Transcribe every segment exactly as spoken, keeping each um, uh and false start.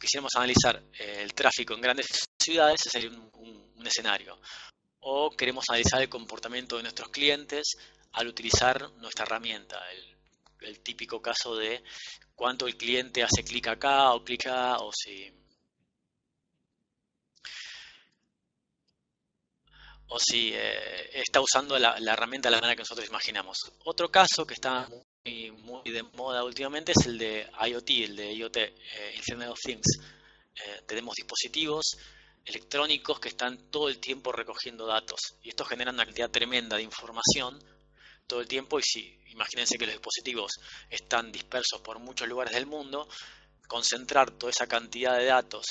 quisiéramos analizar eh, el tráfico en grandes ciudades, ese sería un, un, un escenario. O queremos analizar el comportamiento de nuestros clientes al utilizar nuestra herramienta. El, el típico caso de cuánto el cliente hace clic acá o clic acá, o si, o si eh, está usando la, la herramienta de la manera que nosotros imaginamos. Otro caso que está muy, muy de moda últimamente es el de IoT, el de IoT, eh, Internet of Things. Eh, tenemos dispositivos electrónicos que están todo el tiempo recogiendo datos y esto genera una cantidad tremenda de información todo el tiempo. Y si imagínense que los dispositivos están dispersos por muchos lugares del mundo, concentrar toda esa cantidad de datos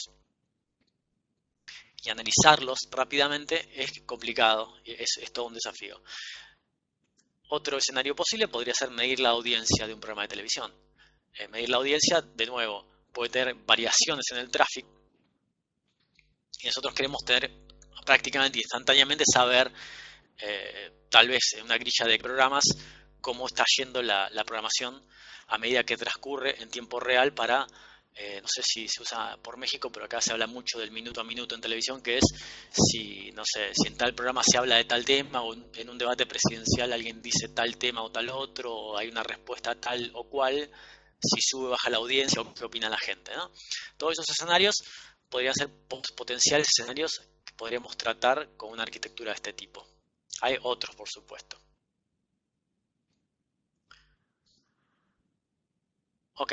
y analizarlos rápidamente es complicado, es, es todo un desafío. Otro escenario posible podría ser medir la audiencia de un programa de televisión. Eh, medir la audiencia, de nuevo, puede tener variaciones en el tráfico y nosotros queremos tener prácticamente instantáneamente saber, eh, tal vez en una grilla de programas, cómo está yendo la, la programación a medida que transcurre en tiempo real para, eh, no sé si se usa por México, pero acá se habla mucho del minuto a minuto en televisión, que es si, no sé, si en tal programa se habla de tal tema o en un debate presidencial alguien dice tal tema o tal otro, o hay una respuesta tal o cual, si sube o baja la audiencia o qué opina la gente, ¿no? Todos esos escenarios podrían ser potenciales escenarios que podríamos tratar con una arquitectura de este tipo. Hay otros, por supuesto. Ok,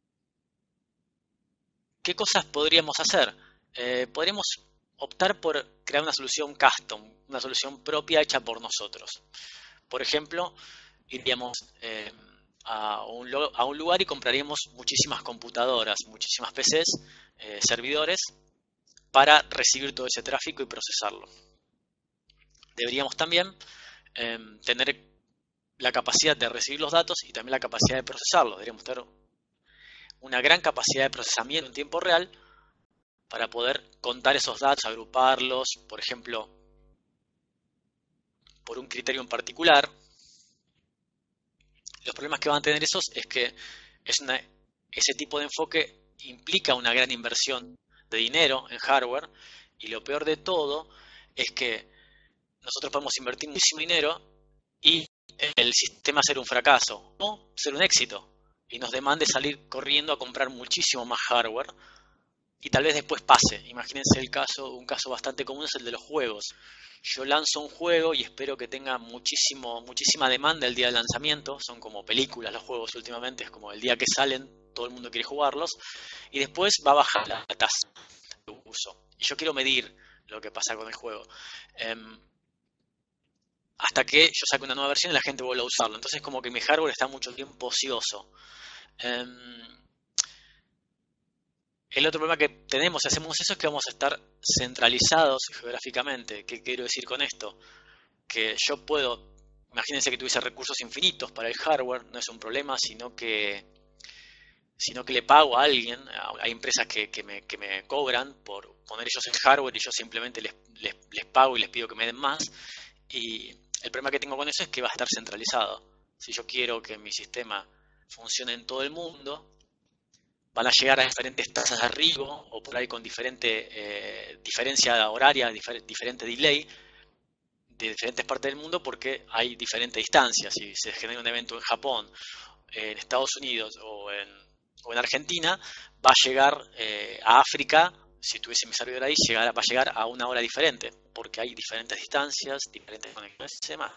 ¿qué cosas podríamos hacer? Eh, podríamos optar por crear una solución custom, una solución propia hecha por nosotros. Por ejemplo, iríamos eh, a, un, a, un, lugar y compraríamos muchísimas computadoras, muchísimas P Cs, eh, servidores, para recibir todo ese tráfico y procesarlo. Deberíamos también eh, tener la capacidad de recibir los datos y también la capacidad de procesarlos. Deberíamos tener una gran capacidad de procesamiento en tiempo real para poder contar esos datos, agruparlos, por ejemplo, por un criterio en particular. Los problemas que van a tener esos es que es una, ese tipo de enfoque implica una gran inversión de dinero en hardware, y lo peor de todo es que nosotros podemos invertir muchísimo dinero y el sistema ser un fracaso o ser un éxito y nos demande salir corriendo a comprar muchísimo más hardware y tal vez después pase. Imagínense el caso, un caso bastante común es el de los juegos. Yo lanzo un juego y espero que tenga muchísimo, muchísima demanda el día del lanzamiento. Son como películas los juegos últimamente, es como el día que salen todo el mundo quiere jugarlos y después va a bajar la tasa de uso. Y yo quiero medir lo que pasa con el juego. Um, hasta que yo saque una nueva versión y la gente vuelva a usarlo. Entonces como que mi hardware está mucho tiempo ocioso. Um, el otro problema que tenemos si hacemos eso es que vamos a estar centralizados geográficamente. ¿Qué quiero decir con esto? Que yo puedo, imagínense que tuviese recursos infinitos para el hardware, no es un problema, sino que, sino que le pago a alguien. Hay empresas que, que, me, que me cobran por poner ellos el hardware y yo simplemente les, les, les pago y les pido que me den más. Y el problema que tengo con eso es que va a estar centralizado. Si yo quiero que mi sistema funcione en todo el mundo, van a llegar a diferentes tasas de arribo o por ahí con diferente eh, diferencia horaria, difer diferente delay de diferentes partes del mundo porque hay diferentes distancias. Si se genera un evento en Japón, en Estados Unidos o en, o en Argentina, va a llegar eh, a África. Si tuviese mi servidor ahí, llegar, va a llegar a una hora diferente, porque hay diferentes distancias, diferentes conexiones y demás.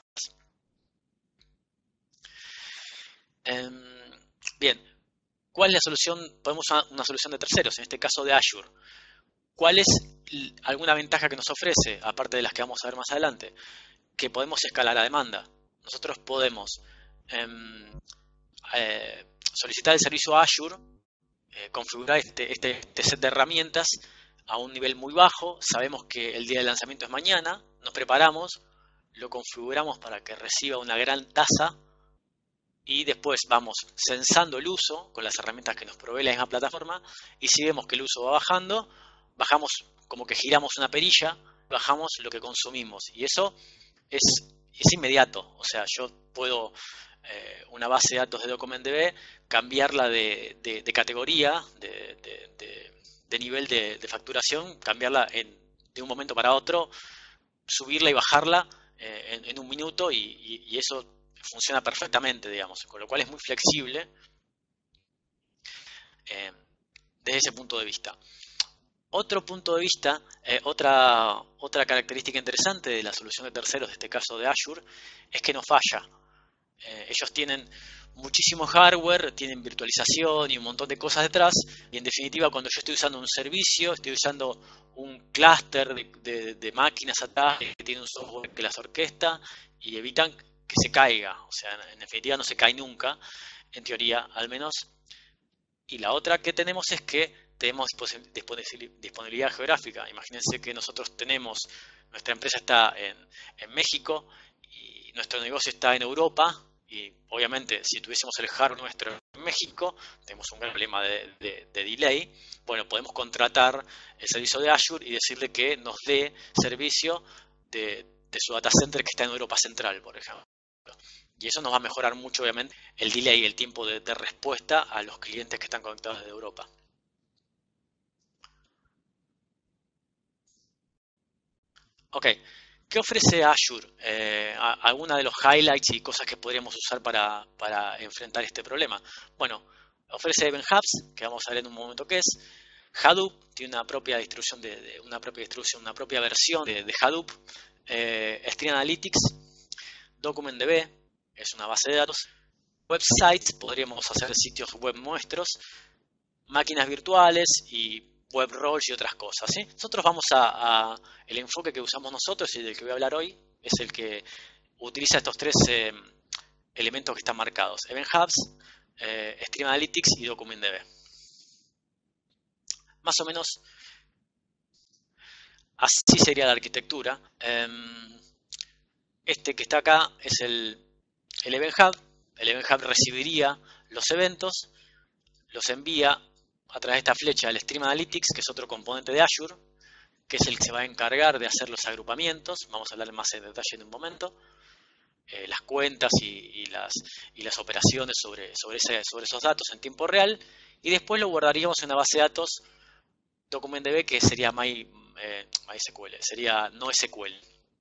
Eh, bien, ¿cuál es la solución? Podemos usar una solución de terceros, en este caso de Azure. ¿Cuál es alguna ventaja que nos ofrece, aparte de las que vamos a ver más adelante? Que podemos escalar a demanda. Nosotros podemos eh, eh, solicitar el servicio a Azure, eh, configurar este, este, este set de herramientas a un nivel muy bajo. Sabemos que el día de lanzamiento es mañana, nos preparamos, lo configuramos para que reciba una gran tasa y después vamos censando el uso con las herramientas que nos provee la misma plataforma, y si vemos que el uso va bajando, bajamos, como que giramos una perilla, bajamos lo que consumimos, y eso es, es inmediato. O sea, yo puedo eh, una base de datos de DocumentDB cambiarla de, de, de categoría, de, de, de, de nivel de, de facturación, cambiarla en, de un momento para otro, subirla y bajarla eh, en, en un minuto y, y, y eso funciona perfectamente, digamos, con lo cual es muy flexible eh, desde ese punto de vista. Otro punto de vista, eh, otra, otra característica interesante de la solución de terceros, de este caso de Azure, es que no falla. Eh, ellos tienen muchísimo hardware, tienen virtualización y un montón de cosas detrás, y en definitiva cuando yo estoy usando un servicio, estoy usando un clúster de, de, de máquinas atrás que tiene un software que las orquesta y evitan que se caiga, o sea, en definitiva no se cae nunca, en teoría al menos. Y la otra que tenemos es que tenemos disponibilidad geográfica. Imagínense que nosotros tenemos, nuestra empresa está en, en México y nuestro negocio está en Europa. Y obviamente si tuviésemos el hardware nuestro en México, tenemos un gran problema de, de, de delay. Bueno, podemos contratar el servicio de Azure y decirle que nos dé servicio de, de su data center que está en Europa Central, por ejemplo. Y eso nos va a mejorar mucho, obviamente, el delay, el tiempo de, de respuesta a los clientes que están conectados desde Europa. Ok, ¿qué ofrece Azure? Eh, ¿Alguna de los highlights y cosas que podríamos usar para, para enfrentar este problema? Bueno, ofrece Event Hubs, que vamos a ver en un momento qué es. Hadoop tiene una propia distribución, de, de una propia distribución, una propia versión de, de Hadoop. Eh, Stream Analytics, DocumentDB, es una base de datos. Websites, podríamos hacer sitios web nuestros, máquinas virtuales y web roles y otras cosas, ¿sí? Nosotros vamos a, a el enfoque que usamos nosotros y del que voy a hablar hoy es el que utiliza estos tres eh, elementos que están marcados: Event Hubs, eh, Stream Analytics y DocumentDB. Más o menos así sería la arquitectura. Este que está acá es el, el Event Hub. El Event Hub recibiría los eventos, los envía a través de esta flecha al Stream Analytics, que es otro componente de Azure, que es el que se va a encargar de hacer los agrupamientos. Vamos a hablar más en detalle en un momento. Eh, las cuentas y, y, las, y las operaciones sobre, sobre, ese, sobre esos datos en tiempo real. Y después lo guardaríamos en una base de datos DocumentDB, que sería My, eh, MySQL, sería NoSQL.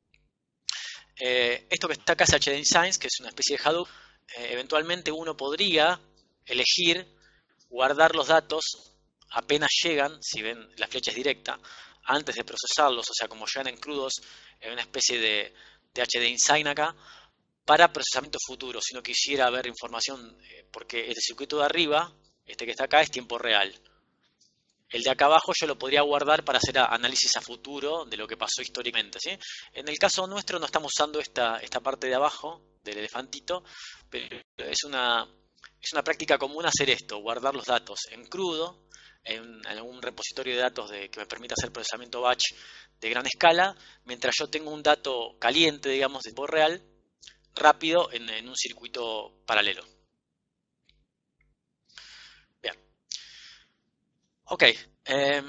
Eh, esto que está acá es HDInsights, que es una especie de Hadoop. Eh, eventualmente uno podría elegir guardar los datos apenas llegan, si ven la flecha es directa, antes de procesarlos, o sea, como llegan en crudos, en una especie de, de HDInsight acá, para procesamiento futuro, si no quisiera ver información, eh, porque el circuito de arriba, este que está acá, es tiempo real. El de acá abajo yo lo podría guardar para hacer análisis a futuro de lo que pasó históricamente, ¿sí? En el caso nuestro no estamos usando esta, esta parte de abajo del elefantito, pero es una, es una práctica común hacer esto, guardar los datos en crudo, en, en algún repositorio de datos de, que me permita hacer procesamiento batch de gran escala, mientras yo tengo un dato caliente, digamos, de tiempo real, rápido, en, en un circuito paralelo. Bien. Ok. Eh,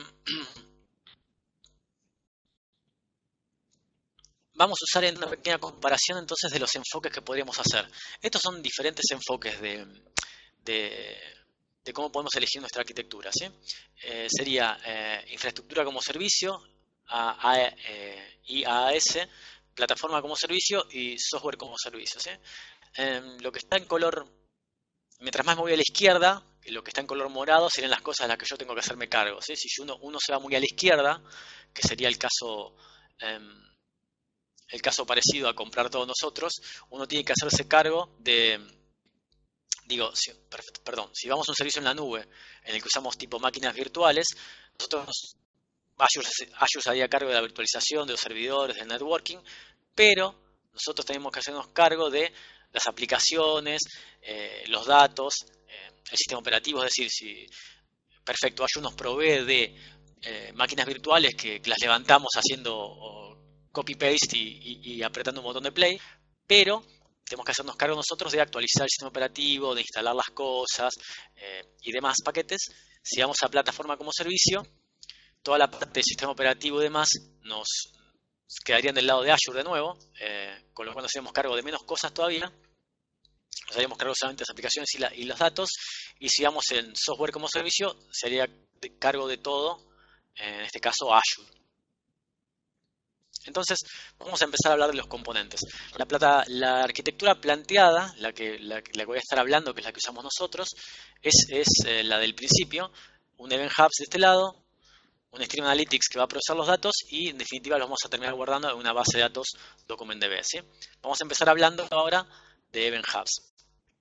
vamos a usar en una pequeña comparación entonces de los enfoques que podríamos hacer. Estos son diferentes enfoques de, de, de cómo podemos elegir nuestra arquitectura, ¿sí? Eh, sería eh, infraestructura como servicio, a, a, eh, I A A S, plataforma como servicio y software como servicio, ¿sí? Eh, lo que está en color, mientras más me voy a la izquierda, lo que está en color morado serían las cosas de las que yo tengo que hacerme cargo, ¿sí? Si uno, uno se va muy a la izquierda, que sería el caso... Eh, el caso parecido a comprar todos nosotros, uno tiene que hacerse cargo de, digo, si, perdón, si vamos a un servicio en la nube en el que usamos tipo máquinas virtuales, nosotros, Azure, Azure se haría cargo de la virtualización, de los servidores, del networking, pero nosotros tenemos que hacernos cargo de las aplicaciones, eh, los datos, eh, el sistema operativo, es decir, si, perfecto, Azure nos provee de eh, máquinas virtuales que, que las levantamos haciendo... O, copy-paste y, y, y apretando un botón de play, pero tenemos que hacernos cargo nosotros de actualizar el sistema operativo, de instalar las cosas eh, y demás paquetes. Si vamos a plataforma como servicio, toda la parte del sistema operativo y demás nos quedarían del lado de Azure de nuevo, eh, con lo cual nos haríamos cargo de menos cosas todavía. Nos haríamos cargo solamente de las aplicaciones y, la, y los datos. Y si vamos en software como servicio, se haría cargo de todo en este caso Azure. Entonces, vamos a empezar a hablar de los componentes. La, plata, la arquitectura planteada, la que, la, la que voy a estar hablando, que es la que usamos nosotros, es, es eh, la del principio. Un Event Hubs de este lado, un Stream Analytics que va a procesar los datos y en definitiva los vamos a terminar guardando en una base de datos DocumentDB. ¿Sí? Vamos a empezar hablando ahora de Event Hubs.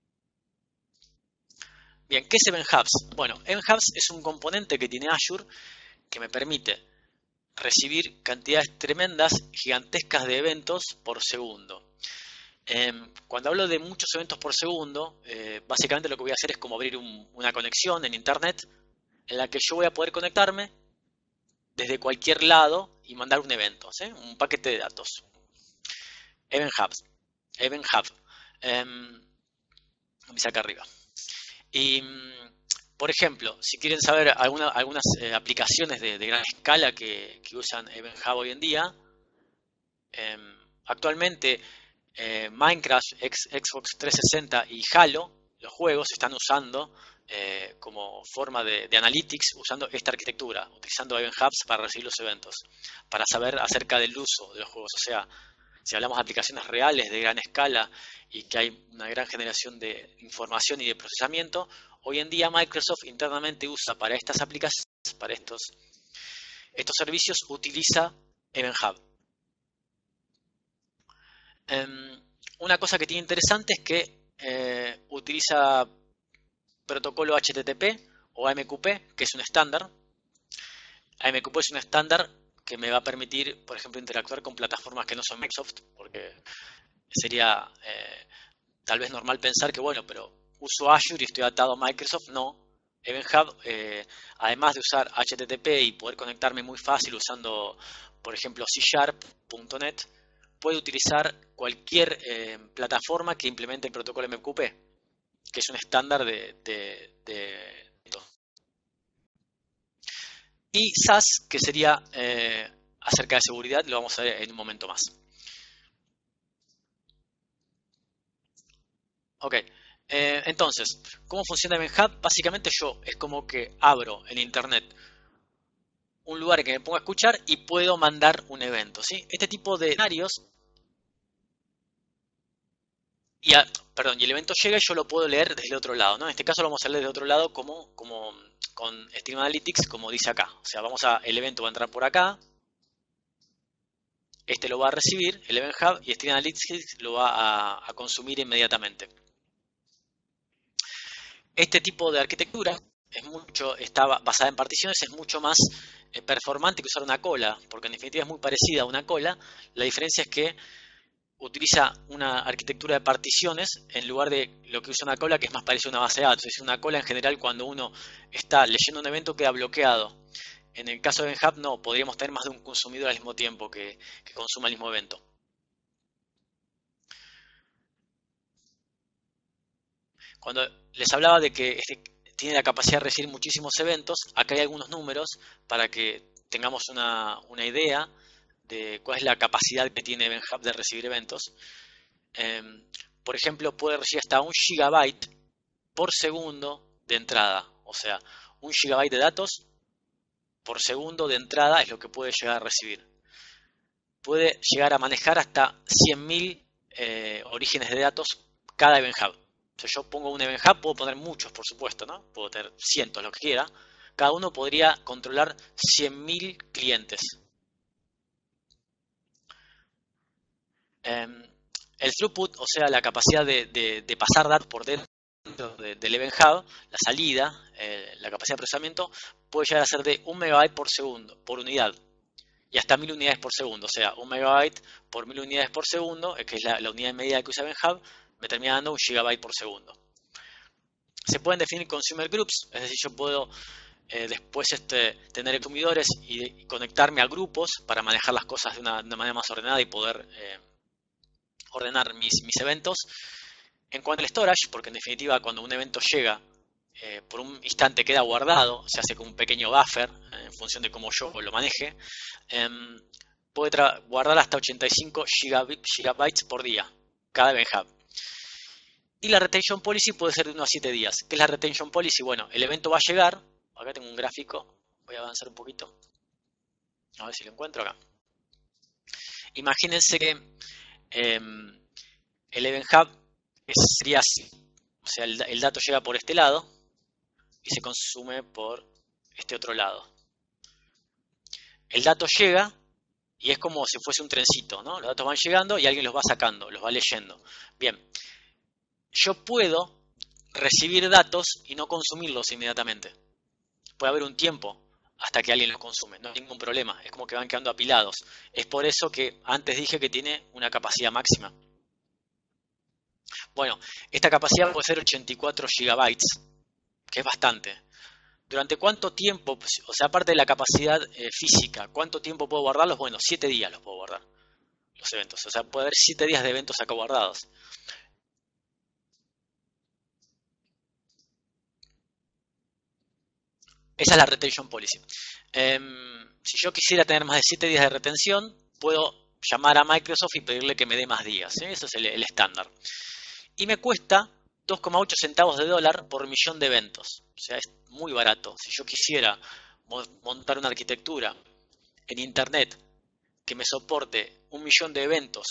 Bien, ¿qué es Event Hubs? Bueno, Event Hubs es un componente que tiene Azure que me permite recibir cantidades tremendas, gigantescas de eventos por segundo. Eh, cuando hablo de muchos eventos por segundo, eh, básicamente lo que voy a hacer es como abrir un, una conexión en internet en la que yo voy a poder conectarme desde cualquier lado y mandar un evento, ¿sí? Un paquete de datos. Event Hubs. Event Hub. Eh, dice acá arriba. Y, por ejemplo, si quieren saber alguna, algunas eh, aplicaciones de, de gran escala que, que usan Event Hub hoy en día, eh, actualmente eh, Minecraft, X, Xbox trescientos sesenta y Halo, los juegos, están usando eh, como forma de, de analytics, usando esta arquitectura, utilizando Event Hubs para recibir los eventos, para saber acerca del uso de los juegos. O sea, si hablamos de aplicaciones reales de gran escala y que hay una gran generación de información y de procesamiento, hoy en día Microsoft internamente usa para estas aplicaciones, para estos, estos servicios, utiliza Event Hub. Um, una cosa que tiene interesante es que eh, utiliza protocolo H T T P o A M Q P, que es un estándar. A M Q P es un estándar que me va a permitir, por ejemplo, interactuar con plataformas que no son Microsoft, porque sería eh, tal vez normal pensar que, bueno, pero uso Azure y estoy atado a Microsoft. No. Event Hub, eh, además de usar H T T P y poder conectarme muy fácil usando, por ejemplo, C Sharp punto net, puede utilizar cualquier eh, plataforma que implemente el protocolo A M Q P, que es un estándar de, de, de y S A S, que sería eh, acerca de seguridad, lo vamos a ver en un momento más. Ok, eh, entonces, ¿cómo funciona Event Hub? Básicamente yo es como que abro en internet un lugar que me ponga a escuchar y puedo mandar un evento, ¿sí? Este tipo de escenarios, y a, perdón, y el evento llega y yo lo puedo leer desde el otro lado, ¿no? En este caso lo vamos a leer desde otro lado como, como con Stream Analytics, como dice acá. O sea, vamos a, el evento va a entrar por acá, este lo va a recibir, el Event Hub, y Stream Analytics lo va a, a consumir inmediatamente. Este tipo de arquitectura es mucho, está basada en particiones, es mucho más eh, performante que usar una cola, porque en definitiva es muy parecida a una cola. La diferencia es que utiliza una arquitectura de particiones en lugar de lo que usa una cola, que es más parecido a una base de datos. Es una cola en general, cuando uno está leyendo un evento, queda bloqueado. En el caso de Event Hub no, podríamos tener más de un consumidor al mismo tiempo que, que consuma el mismo evento. Cuando les hablaba de que este tiene la capacidad de recibir muchísimos eventos, acá hay algunos números para que tengamos una, una idea de cuál es la capacidad que tiene Event Hub de recibir eventos. Eh, por ejemplo, puede recibir hasta un gigabyte por segundo de entrada. O sea, un gigabyte de datos por segundo de entrada es lo que puede llegar a recibir. Puede llegar a manejar hasta cien mil eh, orígenes de datos cada Event Hub. Si yo pongo un Event Hub, puedo poner muchos, por supuesto, ¿no? Puedo tener cientos, lo que quiera. Cada uno podría controlar cien mil clientes. Eh, el throughput, o sea, la capacidad de, de, de pasar datos por dentro de, del Event Hub, la salida, eh, la capacidad de procesamiento, puede llegar a ser de un megabyte por segundo, por unidad. Y hasta mil unidades por segundo. O sea, un megabyte por mil unidades por segundo, que es la, la unidad de medida que usa Event Hub, me termina dando un gigabyte por segundo. Se pueden definir consumer groups, es decir, yo puedo eh, después este, tener consumidores y, y conectarme a grupos para manejar las cosas de una, de una manera más ordenada y poder eh, ordenar mis, mis eventos. En cuanto al storage, porque en definitiva cuando un evento llega, eh, por un instante queda guardado, se hace como un pequeño buffer eh, en función de cómo yo lo maneje, eh, puede guardar hasta ochenta y cinco gigabytes por día, cada Event Hub. Y la retention policy puede ser de uno a siete días. ¿Qué es la retention policy? Bueno, el evento va a llegar. Acá tengo un gráfico. Voy a avanzar un poquito. A ver si lo encuentro acá. Imagínense que eh, el Event Hub es- sería así. O sea, el, el dato llega por este lado y se consume por este otro lado. El dato llega y es como si fuese un trencito, ¿no? Los datos van llegando y alguien los va sacando, los va leyendo. Bien, yo puedo recibir datos y no consumirlos inmediatamente. Puede haber un tiempo hasta que alguien los consume, no hay ningún problema, es como que van quedando apilados. Es por eso que antes dije que tiene una capacidad máxima. Bueno, esta capacidad puede ser ochenta y cuatro gigabytes, que es bastante. ¿Durante cuánto tiempo, o sea, aparte de la capacidad eh, física, cuánto tiempo puedo guardarlos? Bueno, siete días los puedo guardar, los eventos. O sea, puede haber siete días de eventos acá guardados. Esa es la retention policy. Eh, si yo quisiera tener más de siete días de retención, puedo llamar a Microsoft y pedirle que me dé más días. ¿eh? Eso es el, el estándar. Y me cuesta dos coma ocho centavos de dólar por millón de eventos. O sea, es muy barato. Si yo quisiera montar una arquitectura en Internet que me soporte un millón de eventos,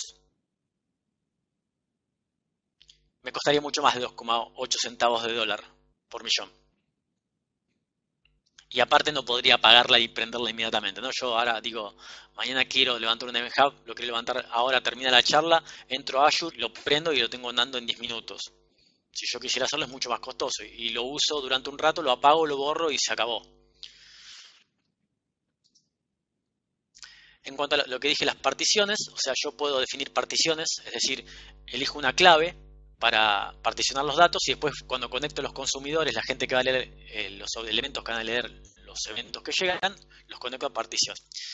me costaría mucho más de dos coma ocho centavos de dólar por millón. Y aparte no podría apagarla y prenderla inmediatamente, ¿no? Yo ahora digo, mañana quiero levantar un Event Hub, lo quiero levantar ahora, termina la charla, entro a Azure, lo prendo y lo tengo andando en diez minutos. Si yo quisiera hacerlo es mucho más costoso y lo uso durante un rato, lo apago, lo borro y se acabó. En cuanto a lo que dije, las particiones, o sea, yo puedo definir particiones, es decir, elijo una clave para particionar los datos y después cuando conecto a los consumidores, la gente que va a leer eh, los elementos que van a leer los eventos que llegan, los conecto a partición.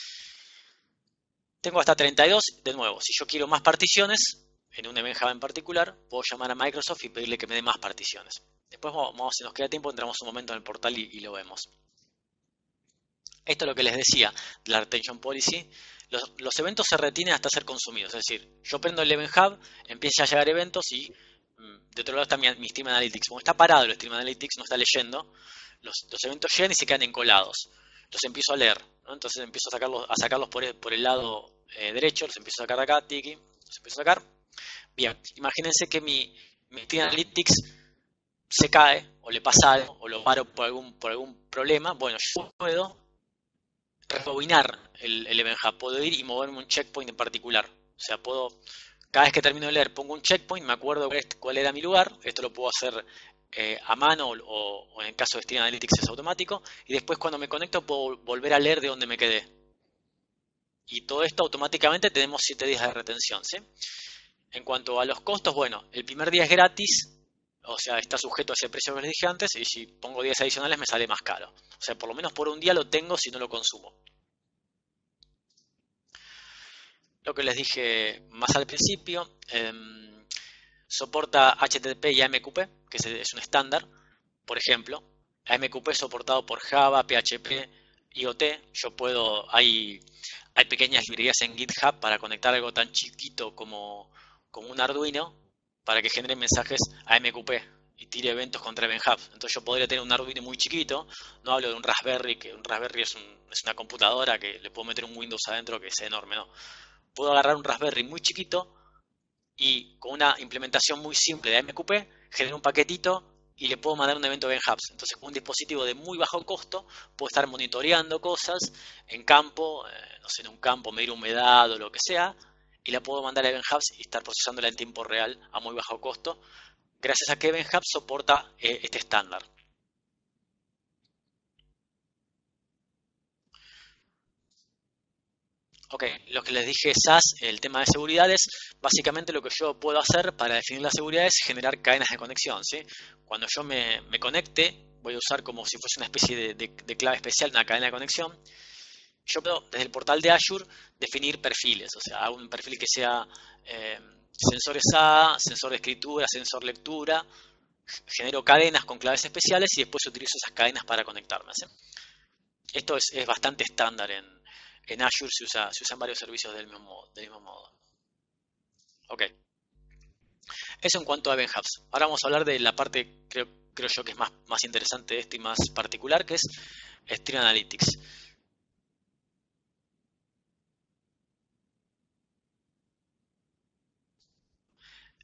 Tengo hasta treinta y dos, de nuevo, si yo quiero más particiones, en un event Java en particular, puedo llamar a Microsoft y pedirle que me dé más particiones. Después, vamos, si nos queda tiempo, entramos un momento en el portal y, y lo vemos. Esto es lo que les decía de la retention policy. Los, los, eventos se retienen hasta ser consumidos. Es decir, yo prendo el Event Hub, empieza a llegar eventos y mm, de otro lado está mi, mi Stream Analytics. Como está parado el Stream Analytics, no está leyendo, los, los eventos llegan y se quedan encolados. Los empiezo a leer, ¿no? Entonces empiezo a sacarlos, a sacarlos por, el, por el lado eh, derecho, los empiezo a sacar de acá, tiki, los empiezo a sacar. Bien, imagínense que mi, mi Stream Analytics se cae, o le pasa algo, o lo paro por algún, por algún problema. Bueno, yo puedo rebobinar el, el Event Hub, puedo ir y moverme un checkpoint en particular. O sea, puedo, cada vez que termino de leer, pongo un checkpoint, me acuerdo cuál era mi lugar, esto lo puedo hacer eh, a mano o, o en el caso de Stream Analytics es automático, y después cuando me conecto puedo volver a leer de donde me quedé. Y todo esto automáticamente tenemos siete días de retención, ¿sí? En cuanto a los costos, bueno, el primer día es gratis, o sea, está sujeto a ese precio que les dije antes, y si pongo días adicionales me sale más caro. O sea, por lo menos por un día lo tengo si no lo consumo. Lo que les dije más al principio, eh, soporta H T T P y A M Q P, que es un estándar. Por ejemplo, A M Q P es soportado por Java, P H P, I O T. Yo puedo, hay, hay pequeñas librerías en GitHub para conectar algo tan chiquito como, como un Arduino para que genere mensajes A M Q P y tire eventos contra Event Hub. Entonces yo podría tener un Arduino muy chiquito, no hablo de un Raspberry, que un Raspberry es, un, es una computadora que le puedo meter un Windows adentro que es enorme, ¿no? Puedo agarrar un Raspberry muy chiquito y con una implementación muy simple de A M Q P, genero un paquetito y le puedo mandar un evento Event Hubs. Entonces, con un dispositivo de muy bajo costo, puedo estar monitoreando cosas en campo, eh, no sé, en un campo, medir humedad o lo que sea, y la puedo mandar a Event Hubs y estar procesándola en tiempo real a muy bajo costo, gracias a que Event Hubs soporta eh, este estándar. Ok, lo que les dije S A S, el tema de seguridades, básicamente lo que yo puedo hacer para definir la seguridad es generar cadenas de conexión, ¿sí? Cuando yo me, me conecte, voy a usar como si fuese una especie de, de, de clave especial, una cadena de conexión. Yo puedo, desde el portal de Azure, definir perfiles, o sea, un perfil que sea eh, sensor S A, sensor de escritura, sensor lectura, genero cadenas con claves especiales y después utilizo esas cadenas para conectarme, ¿sí? Esto es, es bastante estándar en, en Azure, se, usa, se usan varios servicios del mismo modo. Del mismo modo. Ok, eso en cuanto a Event Hubs. Ahora vamos a hablar de la parte, creo, creo yo que es más, más interesante de esto y más particular, que es Stream Analytics.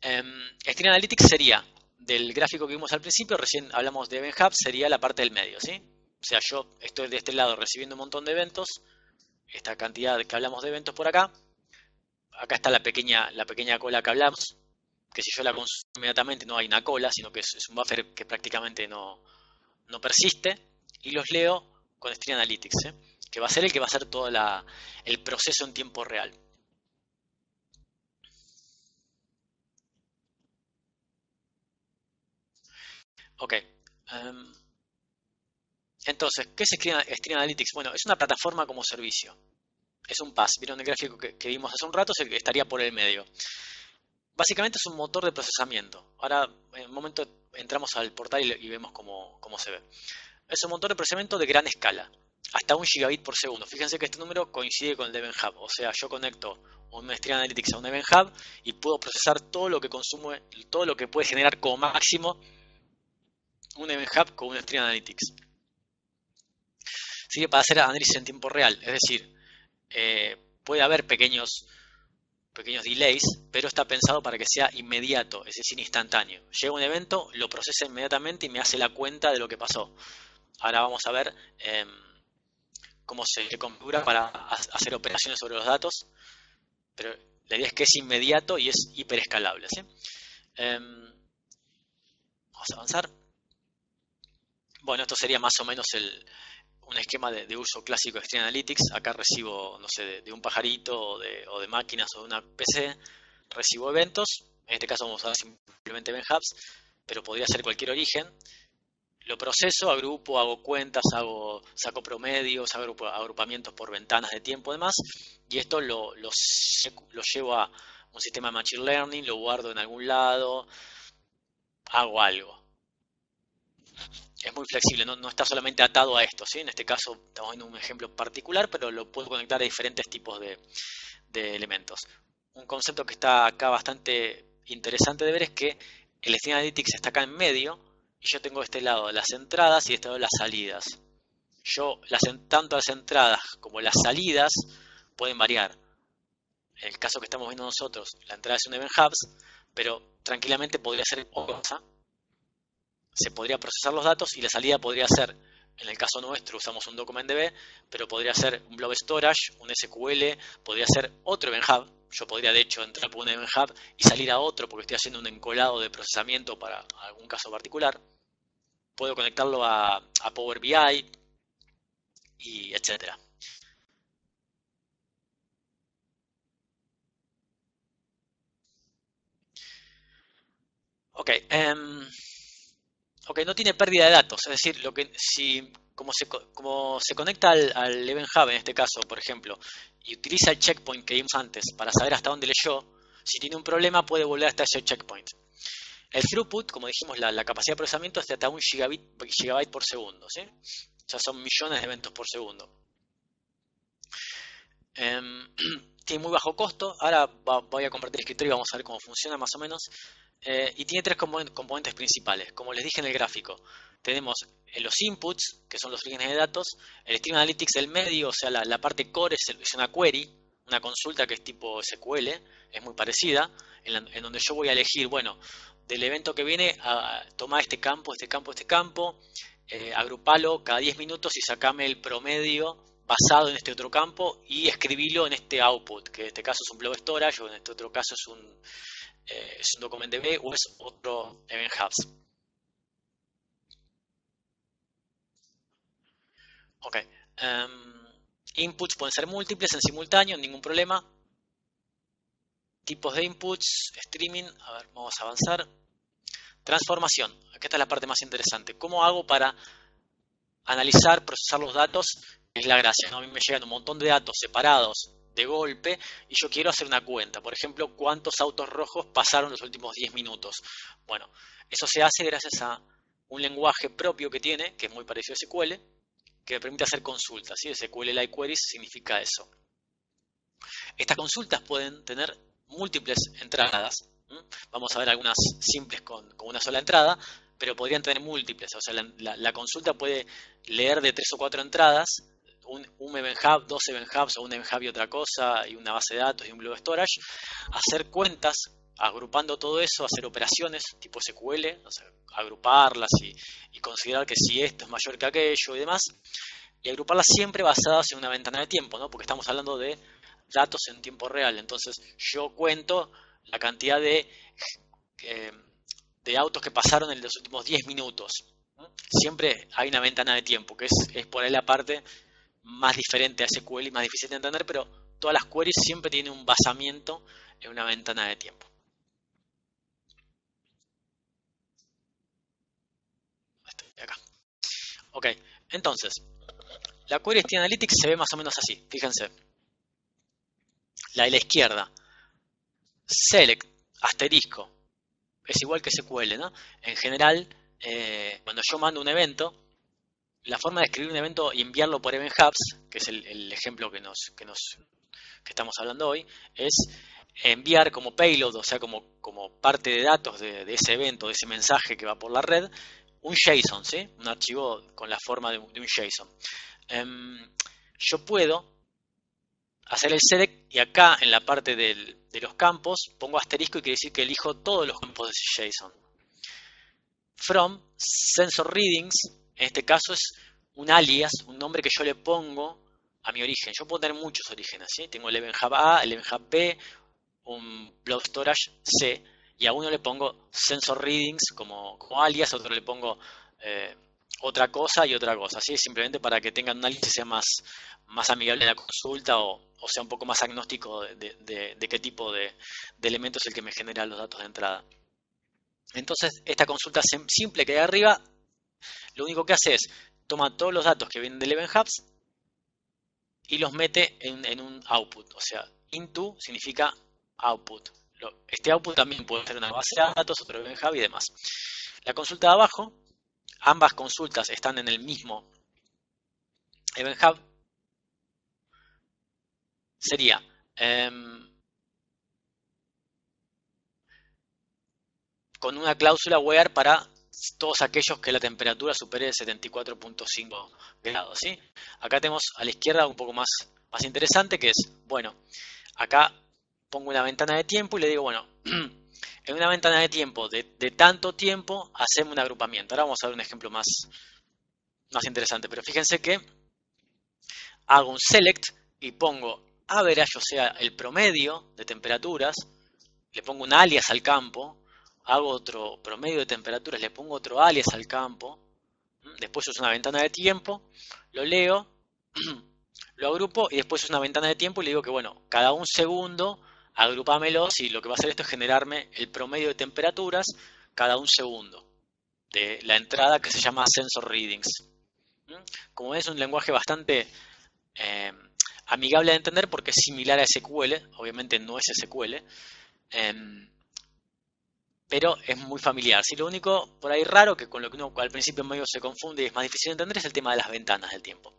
Um, Stream Analytics sería, del gráfico que vimos al principio, recién hablamos de Event Hub, sería la parte del medio, ¿sí? O sea, yo estoy de este lado recibiendo un montón de eventos, esta cantidad que hablamos de eventos por acá. Acá está la pequeña, la pequeña cola que hablamos, que si yo la consumo inmediatamente no hay una cola, sino que es, es un buffer que prácticamente no, no persiste. Y los leo con Stream Analytics, ¿eh? Que va a ser el que va a hacer todo la, el proceso en tiempo real. Ok. Um, entonces, ¿qué es Stream, Stream Analytics? Bueno, es una plataforma como servicio. Es un PaaS. ¿Vieron el gráfico que, que vimos hace un rato? Es el que estaría por el medio. Básicamente es un motor de procesamiento. Ahora, en un momento entramos al portal y, y vemos cómo, cómo se ve. Es un motor de procesamiento de gran escala, hasta un gigabit por segundo. Fíjense que este número coincide con el de Event Hub. O sea, yo conecto un Stream Analytics a un Event Hub y puedo procesar todo lo que consume, todo lo que puede generar como máximo un Event Hub con un Stream Analytics. Sirve para hacer análisis en tiempo real, es decir, eh, puede haber pequeños pequeños delays, pero está pensado para que sea inmediato, es decir, instantáneo. Llega un evento, lo procesa inmediatamente y me hace la cuenta de lo que pasó. Ahora vamos a ver eh, cómo se configura para hacer operaciones sobre los datos, pero la idea es que es inmediato y es hiperescalable, ¿sí? Eh, vamos a avanzar. Bueno, esto sería más o menos el, un esquema de, de uso clásico de Stream Analytics. Acá recibo, no sé, de, de un pajarito o de, o de máquinas o de una P C, recibo eventos. En este caso vamos a usar simplemente Event Hubs, pero podría ser cualquier origen. Lo proceso, agrupo, hago cuentas, hago, saco promedios, agrupo, agrupamientos por ventanas de tiempo y demás. Y esto lo, lo, lo llevo a un sistema de Machine Learning, lo guardo en algún lado, hago algo. Es muy flexible, no, no está solamente atado a esto, ¿sí? En este caso estamos viendo un ejemplo particular, pero lo puedo conectar a diferentes tipos de, de elementos. Un concepto que está acá bastante interesante de ver es que el Stream Analytics está acá en medio y yo tengo de este lado las entradas y de este lado las salidas. Yo, las, tanto las entradas como las salidas pueden variar. En el caso que estamos viendo nosotros, la entrada es un Event Hubs, pero tranquilamente podría ser otra cosa. Se podría procesar los datos y la salida podría ser, en el caso nuestro usamos un DocumentDB, pero podría ser un Blob Storage, un S Q L, podría ser otro Event Hub. Yo podría de hecho entrar por un Event Hub y salir a otro porque estoy haciendo un encolado de procesamiento para algún caso particular. Puedo conectarlo a, a Power B I y etcétera. Ok, um, ok, no tiene pérdida de datos, es decir, lo que si como se, como se conecta al, al Event Hub en este caso, por ejemplo, y utiliza el checkpoint que vimos antes para saber hasta dónde leyó, si tiene un problema puede volver hasta ese checkpoint. El throughput, como dijimos, la, la capacidad de procesamiento es de hasta un gigabit, gigabyte por segundo, ¿sí? O sea, son millones de eventos por segundo. Eh, tiene muy bajo costo. Ahora va, voy a compartir el escritorio y vamos a ver cómo funciona más o menos. Eh, y tiene tres componentes principales. Como les dije en el gráfico, tenemos los inputs, que son los orígenes de datos, el Stream Analytics del medio, o sea, la, la parte core es, es una query, una consulta que es tipo S Q L, es muy parecida, en, la, en donde yo voy a elegir, bueno, del evento que viene, a tomar este campo, este campo, este campo, eh, agrupalo cada diez minutos y sacame el promedio basado en este otro campo y escribirlo en este output, que en este caso es un Blob Storage o en este otro caso es un, eh, es un DocumentDB o es otro Event Hubs. Ok. Um, inputs pueden ser múltiples en simultáneo, ningún problema. Tipos de inputs, streaming, a ver, vamos a avanzar. Transformación, aquí está la parte más interesante. ¿Cómo hago para analizar, procesar los datos? Es la gracia, ¿no? A mí me llegan un montón de datos separados de golpe y yo quiero hacer una cuenta. Por ejemplo, ¿cuántos autos rojos pasaron los últimos diez minutos? Bueno, eso se hace gracias a un lenguaje propio que tiene, que es muy parecido a S Q L, que me permite hacer consultas, ¿sí? S Q L Like Queries significa eso. Estas consultas pueden tener múltiples entradas. ¿Mm? Vamos a ver algunas simples con, con una sola entrada, pero podrían tener múltiples. O sea, la, la, la consulta puede leer de tres o cuatro entradas, un, un Event Hub, dos Event Hubs o un Event Hub y otra cosa, y una base de datos y un Blob Storage, hacer cuentas, agrupando todo eso, hacer operaciones tipo S Q L, o sea, agruparlas y, y considerar que si esto es mayor que aquello y demás, y agruparlas siempre basadas en una ventana de tiempo, ¿no? Porque estamos hablando de datos en tiempo real. Entonces yo cuento la cantidad de, eh, de autos que pasaron en los últimos diez minutos. ¿No? Siempre hay una ventana de tiempo, que es, es por ahí la parte más diferente a S Q L y más difícil de entender, pero todas las queries siempre tienen un basamiento en una ventana de tiempo. Estoy acá. Ok, entonces, la query Stream Analytics se ve más o menos así. Fíjense. La de la izquierda, select, asterisco, es igual que S Q L, ¿no? En general, eh, cuando yo mando un evento, la forma de escribir un evento y enviarlo por Event Hubs, que es el, el ejemplo que nos, que nos que estamos hablando hoy, es enviar como payload, o sea, como, como parte de datos de, de ese evento, de ese mensaje que va por la red, un JSON, ¿sí? Un archivo con la forma de, de un JSON. Um, yo puedo hacer el select y acá en la parte del, de los campos pongo asterisco y quiere decir que elijo todos los campos de ese JSON. From sensor readings, en este caso es un alias, un nombre que yo le pongo a mi origen. Yo puedo tener muchos orígenes, ¿sí? Tengo el Event Hub A, el Event Hub B, un Blob Storage C, y a uno le pongo sensor readings como, como alias, a otro le pongo eh, otra cosa y otra cosa, ¿sí? Simplemente para que tengan un alias que sea más, más amigable en la consulta o, o sea un poco más agnóstico de, de, de, de qué tipo de, de elemento es el que me genera los datos de entrada. Entonces, esta consulta simple que hay arriba, lo único que hace es toma todos los datos que vienen del Event Hubs y los mete en, en un output. O sea, into significa output. Este output también puede ser una base de datos, otro Event Hub y demás. La consulta de abajo, ambas consultas están en el mismo Event Hub. Sería eh, con una cláusula where para todos aquellos que la temperatura supere setenta y cuatro punto cinco grados, ¿sí? Acá tenemos a la izquierda un poco más, más interesante, que es, bueno, acá pongo una ventana de tiempo y le digo, bueno, en una ventana de tiempo de, de tanto tiempo hacemos un agrupamiento. Ahora vamos a ver un ejemplo más, más interesante, pero fíjense que hago un select y pongo average, o sea, el promedio de temperaturas, le pongo un alias al campo, hago otro promedio de temperaturas, le pongo otro alias al campo, después uso una ventana de tiempo, lo leo, lo agrupo y después uso una ventana de tiempo y le digo que bueno, cada un segundo agrupámelos y lo que va a hacer esto es generarme el promedio de temperaturas cada un segundo de la entrada que se llama sensor readings. Como es un lenguaje bastante eh, amigable de entender porque es similar a S Q L, obviamente no es S Q L, eh, pero es muy familiar. Sí, lo único por ahí raro, que con lo que uno al principio medio se confunde y es más difícil de entender, es el tema de las ventanas del tiempo.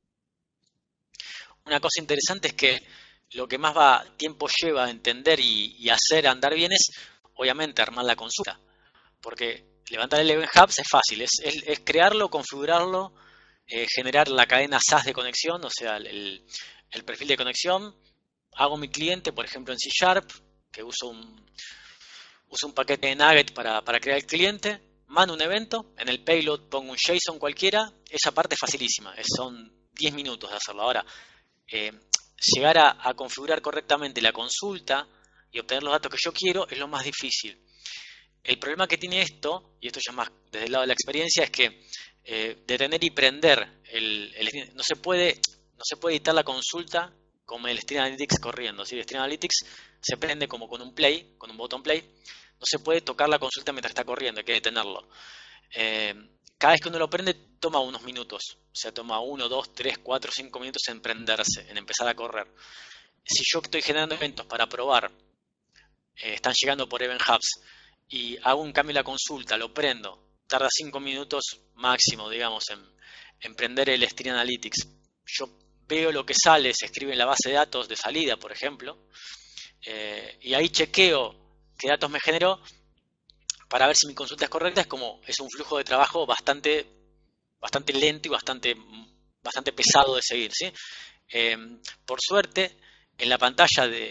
Una cosa interesante es que lo que más va, tiempo lleva a entender y, y hacer andar bien es, obviamente, armar la consulta. Porque levantar el Event Hubs es fácil, es, es, es crearlo, configurarlo, eh, generar la cadena S A S de conexión, o sea, el, el perfil de conexión. Hago mi cliente, por ejemplo, en C Sharp, que uso un, uso un paquete de Nugget para, para crear el cliente, mando un evento, en el payload pongo un JSON cualquiera, esa parte es facilísima, son diez minutos de hacerlo. Ahora, eh, llegar a, a configurar correctamente la consulta y obtener los datos que yo quiero es lo más difícil. El problema que tiene esto, y esto ya más desde el lado de la experiencia, es que eh, detener y prender, el, el, no, se puede, no se puede editar la consulta como el Stream Analytics corriendo. ¿Sí? El Stream Analytics se prende como con un play, con un botón play. No se puede tocar la consulta mientras está corriendo, hay que detenerlo. Eh, cada vez que uno lo prende toma unos minutos. O sea, toma uno, dos, tres, cuatro, cinco minutos en prenderse, en empezar a correr. Si yo estoy generando eventos para probar, eh, están llegando por Event Hubs, y hago un cambio en la consulta, lo prendo, tarda cinco minutos máximo, digamos, en, en prender el Stream Analytics. Yo veo lo que sale, se escribe en la base de datos de salida, por ejemplo, eh, y ahí chequeo qué datos me generó para ver si mi consulta es correcta. Es como, es un flujo de trabajo bastante, bastante lento y bastante, bastante pesado de seguir, ¿sí? Eh, por suerte, en la pantalla de,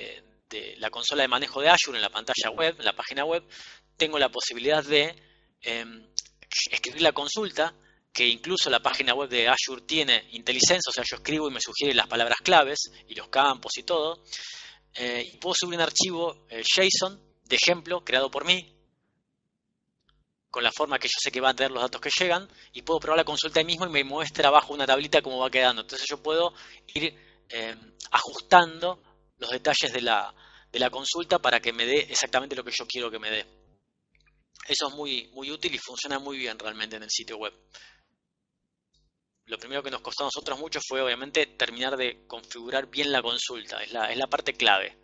de la consola de manejo de Azure en la pantalla web, en la página web, tengo la posibilidad de eh, escribir la consulta, que incluso la página web de Azure tiene IntelliSense, o sea, yo escribo y me sugiere las palabras claves y los campos y todo. Eh, y puedo subir un archivo eh, JSON de ejemplo creado por mí, con la forma que yo sé que va a tener los datos que llegan, y puedo probar la consulta ahí mismo y me muestra abajo una tablita cómo va quedando. Entonces yo puedo ir eh, ajustando los detalles de la, de la consulta para que me dé exactamente lo que yo quiero que me dé. Eso es muy, muy útil y funciona muy bien realmente en el sitio web. Lo primero que nos costó a nosotros mucho fue obviamente terminar de configurar bien la consulta, es la, es la parte clave.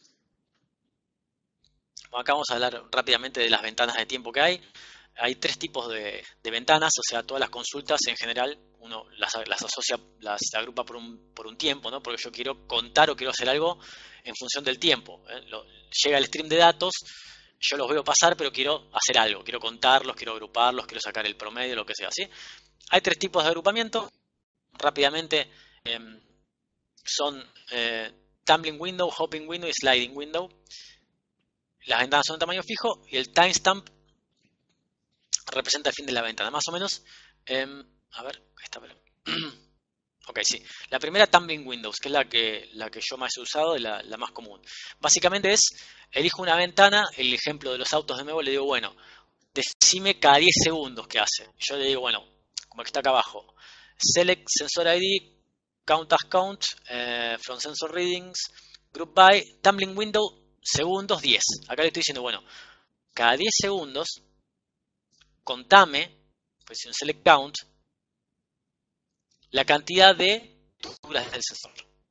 Bueno, acá vamos a hablar rápidamente de las ventanas de tiempo que hay. Hay tres tipos de, de ventanas, o sea, todas las consultas en general uno las, las asocia, las agrupa por un, por un tiempo, ¿no? Porque yo quiero contar o quiero hacer algo en función del tiempo, ¿eh? Lo, llega el stream de datos, yo los veo pasar, pero quiero hacer algo, quiero contarlos, quiero agruparlos, quiero sacar el promedio, lo que sea, ¿sí? Hay tres tipos de agrupamiento, rápidamente eh, son eh, tumbling window, hopping window y sliding window. Las ventanas son de tamaño fijo y el timestamp representa el fin de la ventana, más o menos. Eh, a ver, esta, pero... ok, sí. La primera, tumbling windows, que es la que, la que yo más he usado, la, la más común. Básicamente es, elijo una ventana, el ejemplo de los autos de nuevo, le digo, bueno, decime cada diez segundos qué hace. Yo le digo, bueno, como que está acá abajo, select sensor I D, count as count, eh, from sensor readings, group by, tumbling window, segundos, diez. Acá le estoy diciendo, bueno, cada diez segundos, contame, pues si un select count, la cantidad de lecturas del sensor.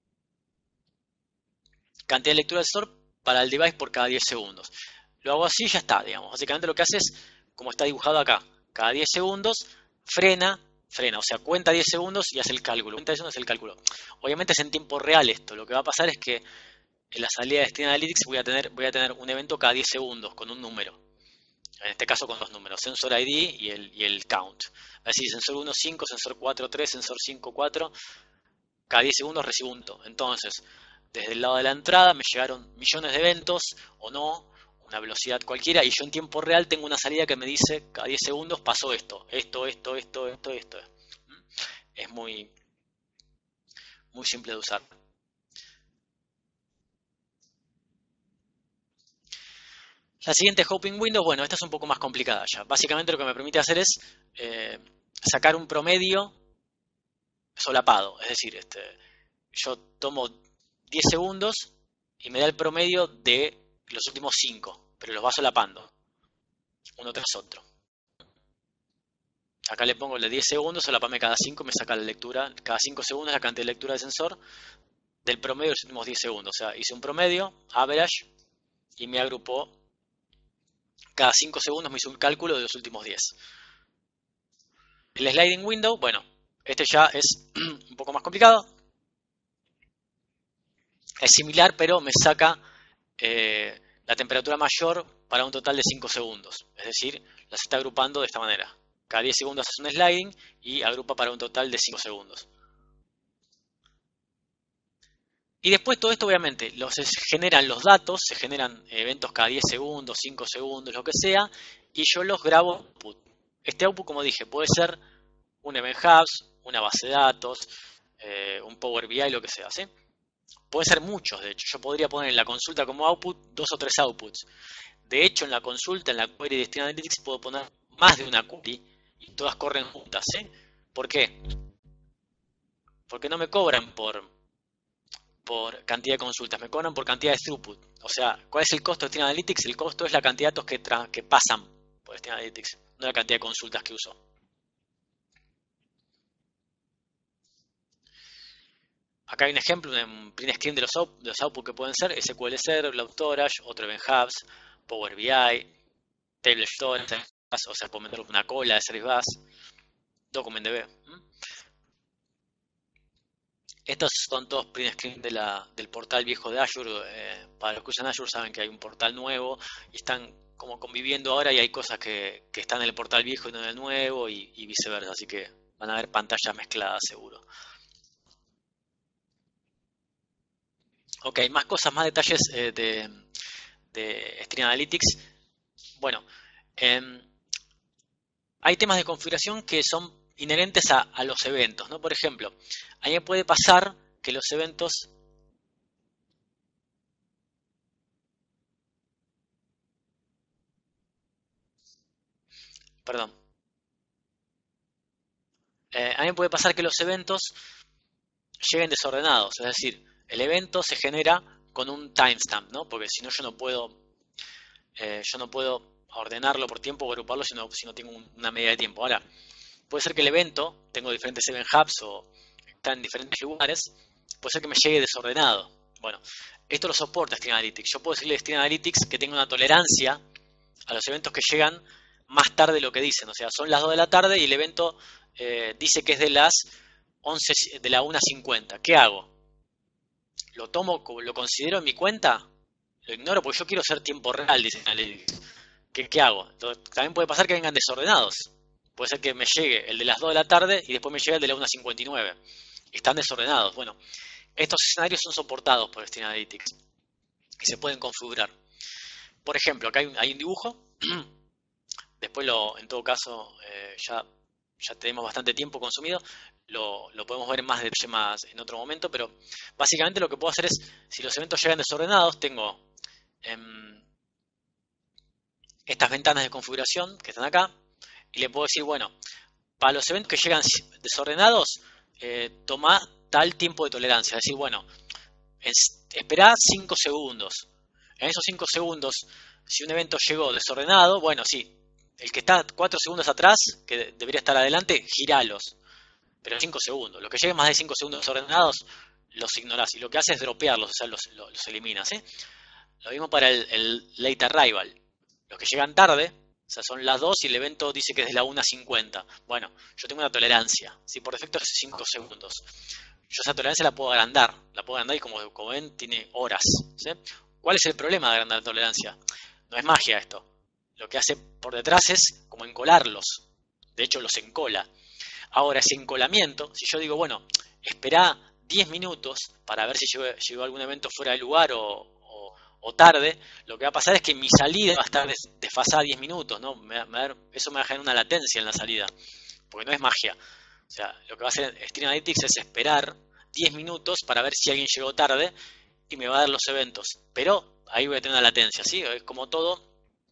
Cantidad de lectura del sensor para el device por cada diez segundos. Lo hago así y ya está, digamos. Básicamente lo que hace es, como está dibujado acá, cada diez segundos frena, frena, o sea, cuenta diez segundos y hace el cálculo. Cuenta diez segundos y hace el cálculo. Obviamente es en tiempo real esto. Lo que va a pasar es que en la salida de Stream Analytics voy a tener, voy a tener un evento cada diez segundos con un número. En este caso con dos números, sensor I D y el, y el count. Va a decir sensor uno, cinco, sensor cuatro, tres, sensor cinco, cuatro. Cada diez segundos recibo un to. Entonces, desde el lado de la entrada me llegaron millones de eventos o no, una velocidad cualquiera, y yo en tiempo real tengo una salida que me dice cada diez segundos pasó esto, esto, esto, esto, esto, esto. Es muy, muy simple de usar. La siguiente Hopping Window, bueno, esta es un poco más complicada ya. Básicamente lo que me permite hacer es eh, sacar un promedio solapado. Es decir, este, yo tomo diez segundos y me da el promedio de los últimos cinco, pero los va solapando, uno tras otro. Acá le pongo el de diez segundos, solapame cada cinco, me saca la lectura, cada cinco segundos la cantidad de lectura del sensor del promedio de los últimos diez segundos. O sea, hice un promedio, average, y me agrupó. Cada cinco segundos me hizo un cálculo de los últimos diez. El sliding window, bueno, este ya es un poco más complicado. Es similar, pero me saca eh, la temperatura mayor para un total de cinco segundos. Es decir, las está agrupando de esta manera. Cada diez segundos hace un sliding y agrupa para un total de cinco segundos. Y después todo esto obviamente los, se generan los datos, se generan eventos cada diez segundos, cinco segundos, lo que sea, y yo los grabo output. Este output, como dije, puede ser un Event Hubs, una base de datos, eh, un Power B I, lo que sea, ¿sí? Puede ser muchos, de hecho. Yo podría poner en la consulta como output dos o tres outputs. De hecho, en la consulta, en la query de Stream Analytics, puedo poner más de una query y todas corren juntas, ¿sí? ¿Por qué? Porque no me cobran por... por cantidad de consultas, me cobran por cantidad de throughput. O sea, ¿cuál es el costo de Stream Analytics? El costo es la cantidad de datos que, que pasan por Stream Analytics, no la cantidad de consultas que uso. Acá hay un ejemplo, un print screen de los, out, de los outputs que pueden ser S Q L Server, Cloud Storage, otro Event Hubs, Power B I, Table Storage, o sea, puedo meter una cola de Service Bus, DocumentDB. Estos son todos print screen de la, del portal viejo de Azure. Eh, para los que usan Azure saben que hay un portal nuevo y están como conviviendo ahora y hay cosas que, que están en el portal viejo y no en el nuevo y, y viceversa. Así que van a haber pantallas mezcladas seguro. Ok, más cosas, más detalles eh, de, de Stream Analytics. Bueno, em, hay temas de configuración que son inherentes a, a los eventos, ¿no? Por ejemplo, a mí me puede pasar que los eventos... Perdón. Eh, a mí me puede pasar que los eventos lleguen desordenados, es decir, el evento se genera con un timestamp, ¿no? Porque si no yo no puedo, eh, yo no puedo ordenarlo por tiempo o agruparlo si no, si no tengo un- una medida de tiempo. Ahora, puede ser que el evento, tengo diferentes event hubs o está en diferentes lugares, puede ser que me llegue desordenado. Bueno, esto lo soporta Stream Analytics. Yo puedo decirle a Stream Analytics que tenga una tolerancia a los eventos que llegan más tarde de lo que dicen. O sea, son las dos de la tarde y el evento eh, dice que es de las once, de la una cincuenta. ¿Qué hago? ¿Lo tomo, lo considero en mi cuenta? Lo ignoro porque yo quiero ser tiempo real, dice Analytics. ¿Qué, qué hago? Entonces, también puede pasar que vengan desordenados. Puede ser que me llegue el de las dos de la tarde y después me llegue el de la una cincuenta y nueve. Están desordenados. Bueno, estos escenarios son soportados por Stream Analytics y se pueden configurar. Por ejemplo, acá hay un, hay un dibujo. Después, lo, en todo caso, eh, ya, ya tenemos bastante tiempo consumido. Lo, lo podemos ver en más detalle más en otro momento. Pero básicamente lo que puedo hacer es, si los eventos llegan desordenados, tengo em, estas ventanas de configuración que están acá. Y le puedo decir, bueno, para los eventos que llegan desordenados, eh, toma tal tiempo de tolerancia. Es decir, bueno, esperá cinco segundos. En esos cinco segundos, si un evento llegó desordenado, bueno, sí, el que está cuatro segundos atrás, que debería estar adelante, giralos. Pero cinco segundos. Los que lleguen más de cinco segundos desordenados, los ignorás. Y lo que hace es dropearlos, o sea, los, los, los eliminas. ¿eh? Lo mismo para el, el late arrival. Los que llegan tarde, o sea, son las dos y el evento dice que es de la una cincuenta. Bueno, yo tengo una tolerancia. Si por defecto es cinco segundos. Yo esa tolerancia la puedo agrandar. La puedo agrandar y como, como ven, tiene horas. ¿sí? ¿Cuál es el problema de agrandar la tolerancia? No es magia esto. Lo que hace por detrás es como encolarlos. De hecho, los encola. Ahora, ese encolamiento, si yo digo, bueno, espera diez minutos para ver si llegó, llegó algún evento fuera de lugar o, o, o, tarde, lo que va a pasar es que mi salida va a estar desfasada diez minutos, ¿no? Me, me, eso me va a generar una latencia en la salida, porque no es magia. O sea, lo que va a hacer Stream Analytics es esperar diez minutos para ver si alguien llegó tarde y me va a dar los eventos. Pero ahí voy a tener una latencia, ¿sí? Es como todo,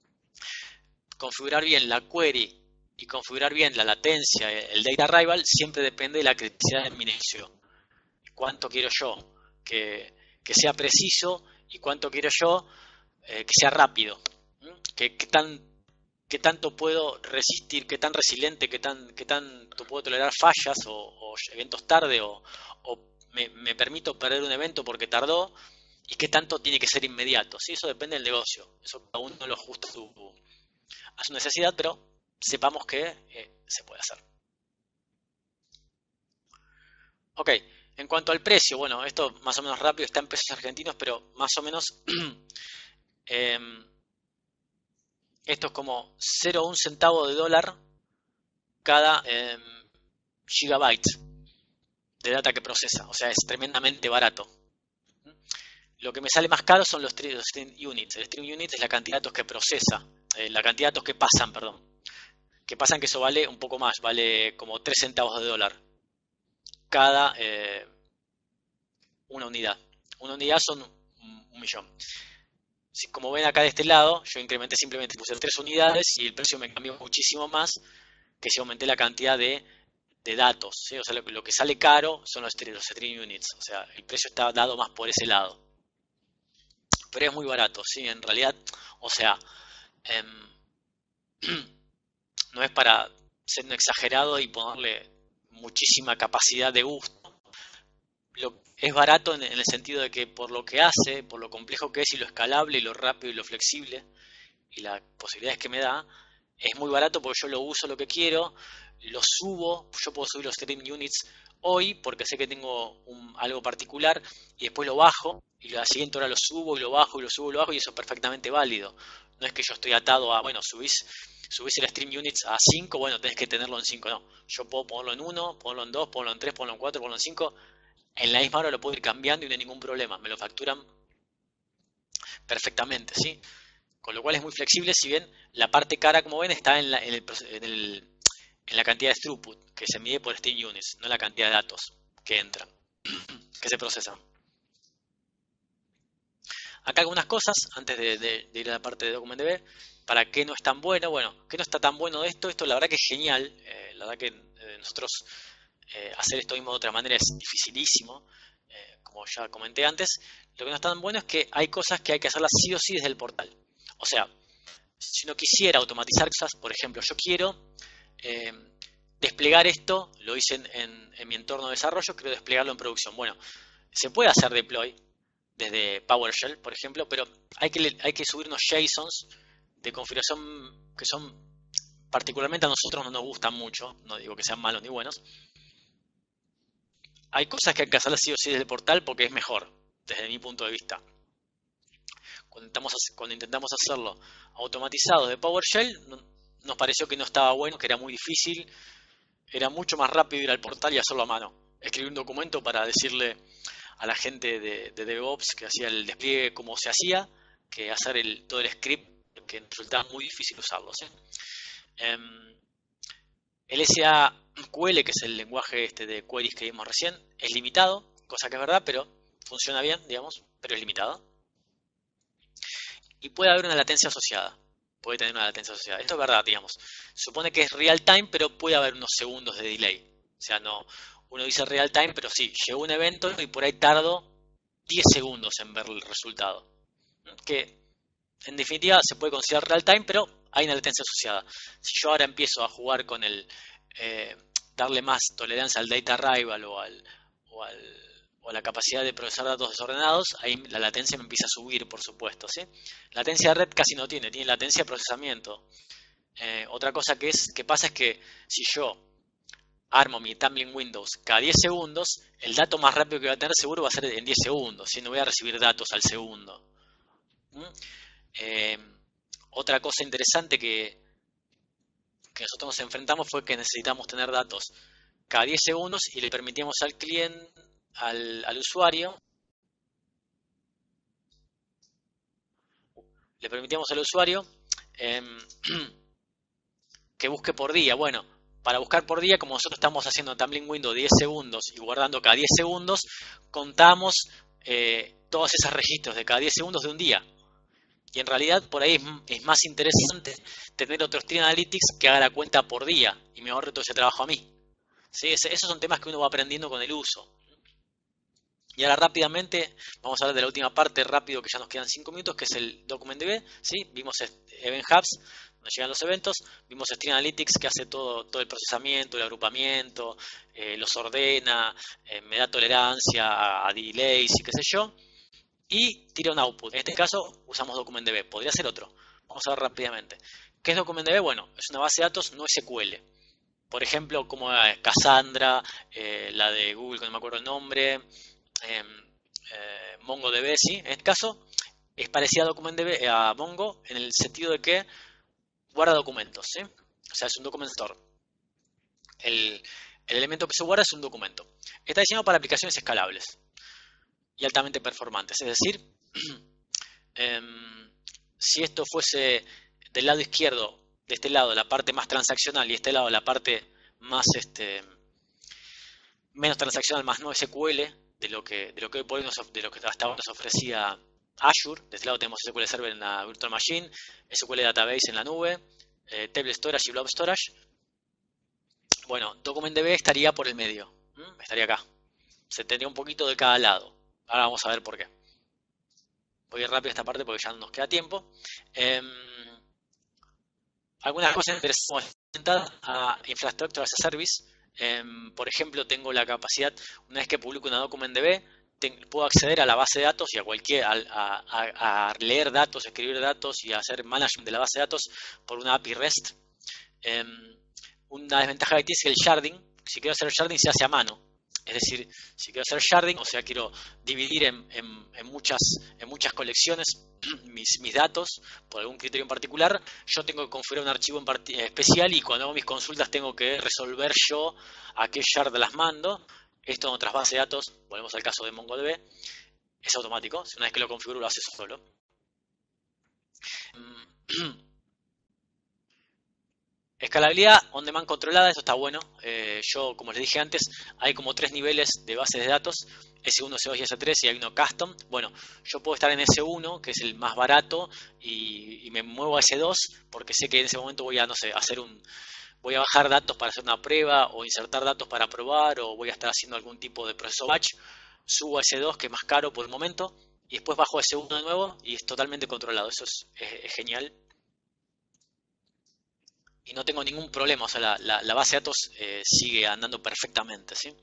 configurar bien la query y configurar bien la latencia, el data arrival, siempre depende de la criticidad del mi negocio. Cuánto quiero yo que, que sea preciso y cuánto quiero yo eh, que sea rápido. ¿Qué, qué, tan, ¿Qué tanto puedo resistir? ¿Qué tan resiliente? ¿Qué, tan, qué tanto puedo tolerar fallas o, o eventos tarde? ¿O, o me, me permito perder un evento porque tardó? ¿Y qué tanto tiene que ser inmediato? ¿Sí? Eso depende del negocio. Eso cada uno lo ajusta a su, a su necesidad, pero sepamos que eh, se puede hacer. Ok, en cuanto al precio, bueno, esto más o menos rápido está en pesos argentinos, pero más o menos eh, esto es como cero coma uno centavo de dólar cada eh, gigabyte de data que procesa, o sea, es tremendamente barato. Lo que me sale más caro son los, los stream units. El stream unit es la cantidad de datos que procesa, eh, la cantidad de datos que pasan, perdón. Que pasan que eso vale un poco más, vale como tres centavos de dólar cada eh, una unidad. Una unidad son un, un millón. Si, como ven acá de este lado, yo incrementé simplemente, puse tres unidades y el precio me cambió muchísimo más que si aumenté la cantidad de, de datos. ¿sí? O sea, lo, lo, que sale caro son los, los stream units. O sea, el precio está dado más por ese lado. Pero es muy barato, ¿sí? En realidad, o sea, eh, no es para ser un exagerado y ponerle muchísima capacidad de gusto. Lo, es barato en, en el sentido de que por lo que hace, por lo complejo que es y lo escalable y lo rápido y lo flexible y las posibilidades que me da, es muy barato porque yo lo uso lo que quiero, lo subo, yo puedo subir los stream units hoy porque sé que tengo un, algo particular y después lo bajo y la siguiente hora lo subo y lo bajo y lo subo y lo bajo y eso es perfectamente válido. No es que yo estoy atado a, bueno, subís, subís el stream units a cinco, bueno, tenés que tenerlo en cinco, no. Yo puedo ponerlo en uno, ponerlo en dos, ponerlo en tres, ponerlo en cuatro, ponerlo en cinco. en la misma hora lo puedo ir cambiando y no hay ningún problema, me lo facturan perfectamente, ¿sí? Con lo cual es muy flexible, si bien la parte cara, como ven, está en la, en el, en el, en la cantidad de throughput, que se mide por stream units, no la cantidad de datos que entran, que se procesan. Acá algunas cosas, antes de, de, de ir a la parte de DocumentDB, para qué no es tan bueno. Bueno, ¿qué no está tan bueno de esto? Esto la verdad que es genial, eh, la verdad que eh, nosotros eh, hacer esto mismo de otra manera es dificilísimo, eh, como ya comenté antes. Lo que no está tan bueno es que hay cosas que hay que hacerlas sí o sí desde el portal. O sea, si uno quisiera automatizar cosas, por ejemplo, yo quiero eh, desplegar esto, lo hice en, en, en mi entorno de desarrollo, quiero desplegarlo en producción. Bueno, se puede hacer deploy desde PowerShell, por ejemplo, pero hay que, hay que subir unos JSONs de configuración que son particularmente a nosotros no nos gustan mucho, no digo que sean malos ni buenos. Hay cosas que hay que hacerlas sí o sí desde el portal porque es mejor, desde mi punto de vista. Cuando intentamos, cuando intentamos hacerlo automatizado de PowerShell, nos pareció que no estaba bueno, que era muy difícil, era mucho más rápido ir al portal y hacerlo a mano. Escribir un documento para decirle a la gente de, de DevOps que hacía el despliegue cómo se hacía, que hacer el, todo el script, que resultaba muy difícil usarlo, ¿sí? Um, el S A Q L, que es el lenguaje este de queries que vimos recién, es limitado, cosa que es verdad, pero funciona bien, digamos, pero es limitado. Y puede haber una latencia asociada. Puede tener una latencia asociada. Esto es verdad, digamos. Supone que es real time, pero puede haber unos segundos de delay. O sea, no, uno dice real time, pero sí, llegó un evento y por ahí tardo diez segundos en ver el resultado. Que en definitiva se puede considerar real time, pero hay una latencia asociada. Si yo ahora empiezo a jugar con el eh, darle más tolerancia al data arrival o al, o al o la capacidad de procesar datos desordenados, ahí la latencia me empieza a subir, por supuesto, ¿sí? Latencia de red casi no tiene, tiene latencia de procesamiento. Eh, otra cosa que, es, que pasa es que si yo armo mi tumbling windows cada diez segundos, el dato más rápido que voy a tener seguro va a ser en diez segundos, ¿sí? No voy a recibir datos al segundo. ¿Mm? Eh, otra cosa interesante que, que nosotros nos enfrentamos fue que necesitamos tener datos cada diez segundos y le permitíamos al cliente, al, al usuario, le permitíamos al usuario eh, que busque por día. Bueno, para buscar por día, como nosotros estamos haciendo tumbling window diez segundos y guardando cada diez segundos, contamos eh, todos esos registros de cada diez segundos de un día. Y en realidad por ahí es, es más interesante tener otro Stream Analytics que haga la cuenta por día y me ahorre todo ese trabajo a mí. ¿Sí? Esos son temas que uno va aprendiendo con el uso. Y ahora rápidamente vamos a hablar de la última parte rápido, que ya nos quedan cinco minutos, que es el DocumentDB, ¿sí? Vimos Event Hubs, donde llegan los eventos, vimos Stream Analytics, que hace todo, todo el procesamiento, el agrupamiento, eh, los ordena, eh, me da tolerancia a, a delays y qué sé yo, y tira un output. En este caso usamos DocumentDB, podría ser otro. Vamos a ver rápidamente. ¿Qué es DocumentDB? Bueno, es una base de datos no S Q L. Por ejemplo, como Cassandra, eh, la de Google, que no me acuerdo el nombre, eh, eh, MongoDB, sí, en este caso es parecida a DocumentDB, a Mongo, en el sentido de que guarda documentos, ¿sí? O sea, es un document store. El, el elemento que se guarda es un documento. Está diseñado para aplicaciones escalables y altamente performantes. Es decir, eh, si esto fuese del lado izquierdo, de este lado la parte más transaccional y este lado la parte más este, menos transaccional, más no S Q L, de lo que de lo que hoy por hoy nos, de lo que hasta ahora nos ofrecía Azure. De este lado tenemos S Q L Server en la Virtual Machine, S Q L Database en la nube, eh, Table Storage y Blob Storage. Bueno, DocumentDB estaría por el medio, ¿Mm? estaría acá. Se tendría un poquito de cada lado. Ahora vamos a ver por qué. Voy a ir rápido a esta parte porque ya no nos queda tiempo. Eh, algunas cosas interesantes a Infrastructure as a Service. Eh, por ejemplo, tengo la capacidad, una vez que publico una DocumentDB, puedo acceder a la base de datos y a cualquier a, a, a leer datos, escribir datos y a hacer management de la base de datos por una A P I REST. Eh, una desventaja que tiene es el sharding. Si quiero hacer sharding se hace a mano. Es decir, si quiero hacer sharding, o sea, quiero dividir en, en, en, muchas, en muchas colecciones mis, mis datos por algún criterio en particular, yo tengo que configurar un archivo en part especial y cuando hago mis consultas tengo que resolver yo a qué shard las mando Esto en otras bases de datos, volvemos al caso de MongoDB, es automático. Una vez que lo configuro lo hace solo. Escalabilidad on demand controlada, eso está bueno. Eh, yo, como les dije antes, hay como tres niveles de bases de datos, ese uno, ese dos y ese tres, y hay uno custom. Bueno, yo puedo estar en ese uno, que es el más barato, y, y me muevo a ese dos, porque sé que en ese momento voy a, no sé, hacer un, voy a bajar datos para hacer una prueba, o insertar datos para probar, o voy a estar haciendo algún tipo de proceso batch. Subo a ese dos, que es más caro por el momento, y después bajo a ese uno de nuevo, y es totalmente controlado. Eso es, es, es genial. Y no tengo ningún problema, o sea, la, la, la base de datos eh, sigue andando perfectamente, ¿sí?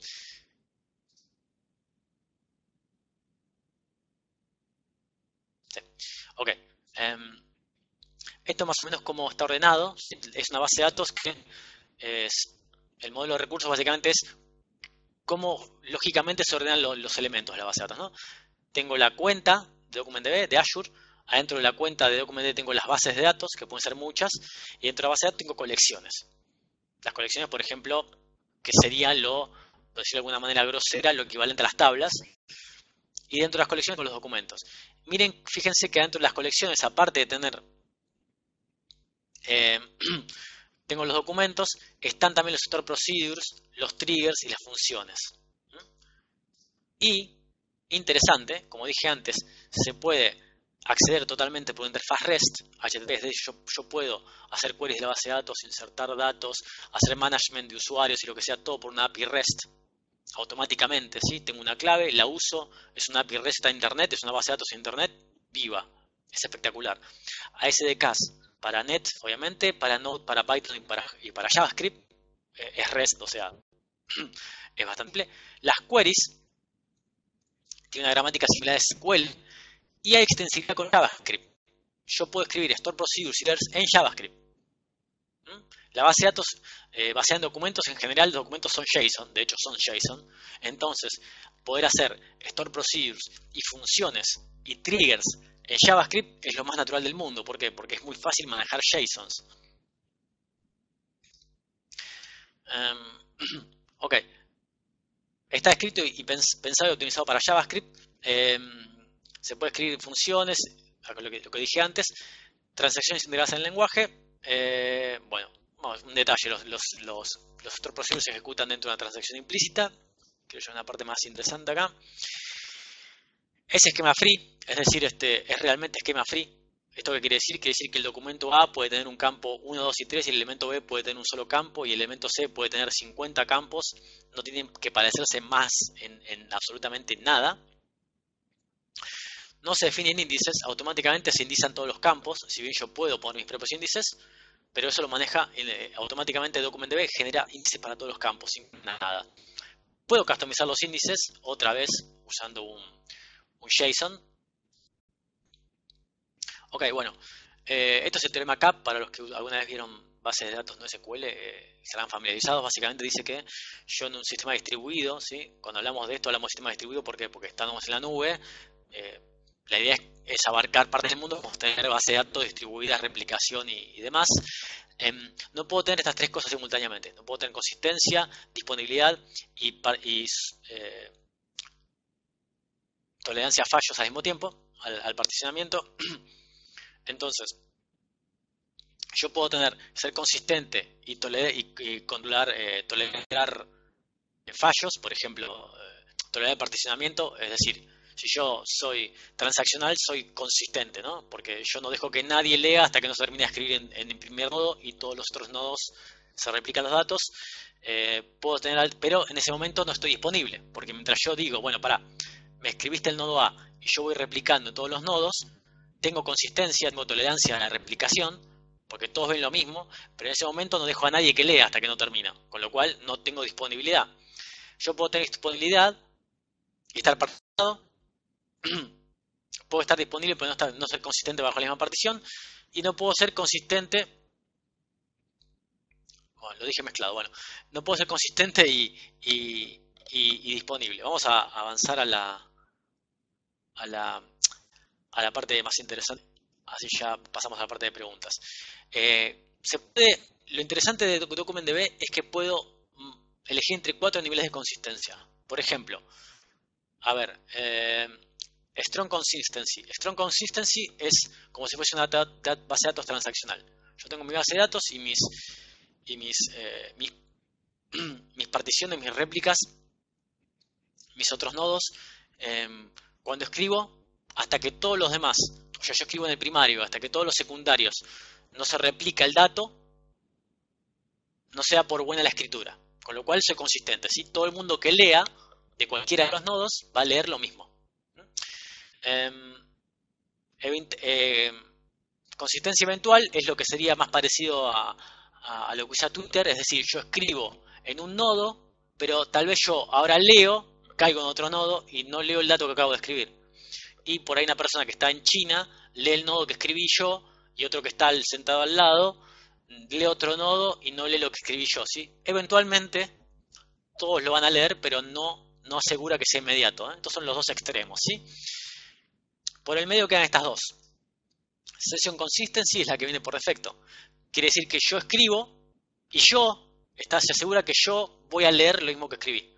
Sí. Ok. Um, esto más o menos cómo está ordenado. Es una base de datos que es, el modelo de recursos básicamente es cómo lógicamente se ordenan los, los elementos de la base de datos, ¿no? Tengo la cuenta de DocumentDB, de Azure. Adentro de la cuenta de DocumentDB tengo las bases de datos, que pueden ser muchas. Y dentro de la base de datos tengo colecciones. Las colecciones, por ejemplo, que sería lo, por decirlo de alguna manera grosera, lo equivalente a las tablas. Y dentro de las colecciones con los documentos. Miren, fíjense que dentro de las colecciones, aparte de tener, eh, tengo los documentos, están también los store procedures, los triggers y las funciones. Y, interesante, como dije antes, se puede acceder totalmente por interfaz REST, H T T P, es decir, yo, yo puedo hacer queries de la base de datos, insertar datos, hacer management de usuarios y lo que sea, todo por una A P I REST. Automáticamente, ¿sí? Tengo una clave, la uso, es una A P I REST a Internet, es una base de datos en Internet, viva, es espectacular. A S D Ks para Net, obviamente, para Node, para Python y para, y para JavaScript, eh, es REST, o sea, es bastante simple. Las queries tienen una gramática similar a S Q L y hay extensibilidad con JavaScript. Yo puedo escribir store procedures en JavaScript. La base de datos, eh, basada en documentos, en general los documentos son JSON, de hecho son JSON. Entonces, poder hacer store procedures y funciones y triggers en JavaScript es lo más natural del mundo. ¿Por qué? Porque es muy fácil manejar JSONs. Um, ok. Está escrito y pensado y optimizado para JavaScript. Um, se puede escribir funciones, lo que, lo que dije antes, transacciones integradas en el lenguaje. Eh, bueno, un detalle, los, los, los, los store procedures se ejecutan dentro de una transacción implícita. Quiero llevar una parte más interesante acá. Es esquema free, es decir, este, es realmente esquema free. ¿Esto qué quiere decir? Quiere decir que el documento A puede tener un campo uno, dos y tres y el elemento B puede tener un solo campo y el elemento C puede tener cincuenta campos. No tienen que parecerse más en, en absolutamente nada. No se definen índices, automáticamente se indizan todos los campos. Si bien yo puedo poner mis propios índices, pero eso lo maneja eh, automáticamente DocumentDB, genera índices para todos los campos, sin nada. Puedo customizar los índices, otra vez, usando un, un JSON. Ok, bueno, eh, esto es el teorema C A P, para los que alguna vez vieron bases de datos no S Q L, eh, serán familiarizados. Básicamente dice que yo en un sistema distribuido, ¿sí? Cuando hablamos de esto hablamos de sistema distribuido, ¿por qué? Porque estamos en la nube. Eh, la idea es, es abarcar partes del mundo, como tener bases de datos distribuidas, replicación y, y demás. Eh, no puedo tener estas tres cosas simultáneamente. No puedo tener consistencia, disponibilidad y, y eh, tolerancia a fallos al mismo tiempo, al, al particionamiento. Entonces, yo puedo tener, ser consistente y, tolerar, y, y controlar, eh, tolerar fallos, por ejemplo, eh, tolerar el particionamiento, es decir, si yo soy transaccional, soy consistente, ¿no? Porque yo no dejo que nadie lea hasta que no se termine de escribir en, en el primer nodo y todos los otros nodos se replican los datos. Eh, puedo tener, pero en ese momento no estoy disponible, porque mientras yo digo, bueno, pará, me escribiste el nodo A y yo voy replicando todos los nodos, tengo consistencia, tengo tolerancia a la replicación, porque todos ven lo mismo, pero en ese momento no dejo a nadie que lea hasta que no termina, con lo cual no tengo disponibilidad. Yo puedo tener disponibilidad y estar particionado, puedo estar disponible pero no, estar, no ser consistente bajo la misma partición, y no puedo ser consistente, bueno, lo dije mezclado, bueno, no puedo ser consistente y, y, y, y disponible. Vamos a avanzar a la, a la, a la parte más interesante, así ya pasamos a la parte de preguntas. Eh, se puede, lo interesante de DocumentDB es que puedo elegir entre cuatro niveles de consistencia. Por ejemplo, a ver, eh, Strong Consistency. Strong Consistency es como si fuese una base de datos transaccional. Yo tengo mi base de datos y mis, y mis, eh, mis, mis particiones, mis réplicas, mis otros nodos. Eh, cuando escribo, hasta que todos los demás, o sea, yo escribo en el primario, hasta que todos los secundarios no se replica el dato, no sea por buena la escritura. Con lo cual soy consistente. ¿Sí? Todo el mundo que lea de cualquiera de los nodos va a leer lo mismo. Eh, eh, consistencia eventual es lo que sería más parecido a, a, a lo que usa Twitter. Es decir, yo escribo en un nodo, pero tal vez yo ahora leo, caigo en otro nodo y no leo el dato que acabo de escribir. Y por ahí una persona que está en China lee el nodo que escribí yo y otro que está sentado al lado lee otro nodo y no lee lo que escribí yo, ¿sí? Eventualmente todos lo van a leer, pero no, no asegura que sea inmediato, ¿eh? Estos son los dos extremos, ¿sí? Por el medio quedan estas dos. Session Consistency es la que viene por defecto. Quiere decir que yo escribo y yo, está, se asegura que yo voy a leer lo mismo que escribí.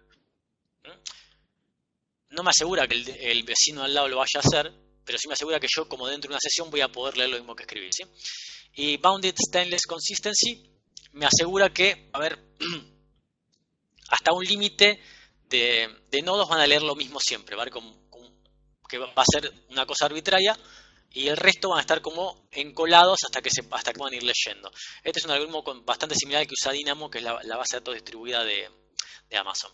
No me asegura que el, el vecino al lado lo vaya a hacer, pero sí me asegura que yo, como dentro de una sesión, voy a poder leer lo mismo que escribí, ¿sí? Y Bounded Stainless Consistency me asegura que, a ver, hasta un límite de, de nodos van a leer lo mismo siempre, ¿vale? Como, como que va a ser una cosa arbitraria y el resto van a estar como encolados hasta que se hasta que van a ir leyendo. Este es un algoritmo con, bastante similar al que usa Dynamo, que es la, la base de datos distribuida de, de Amazon.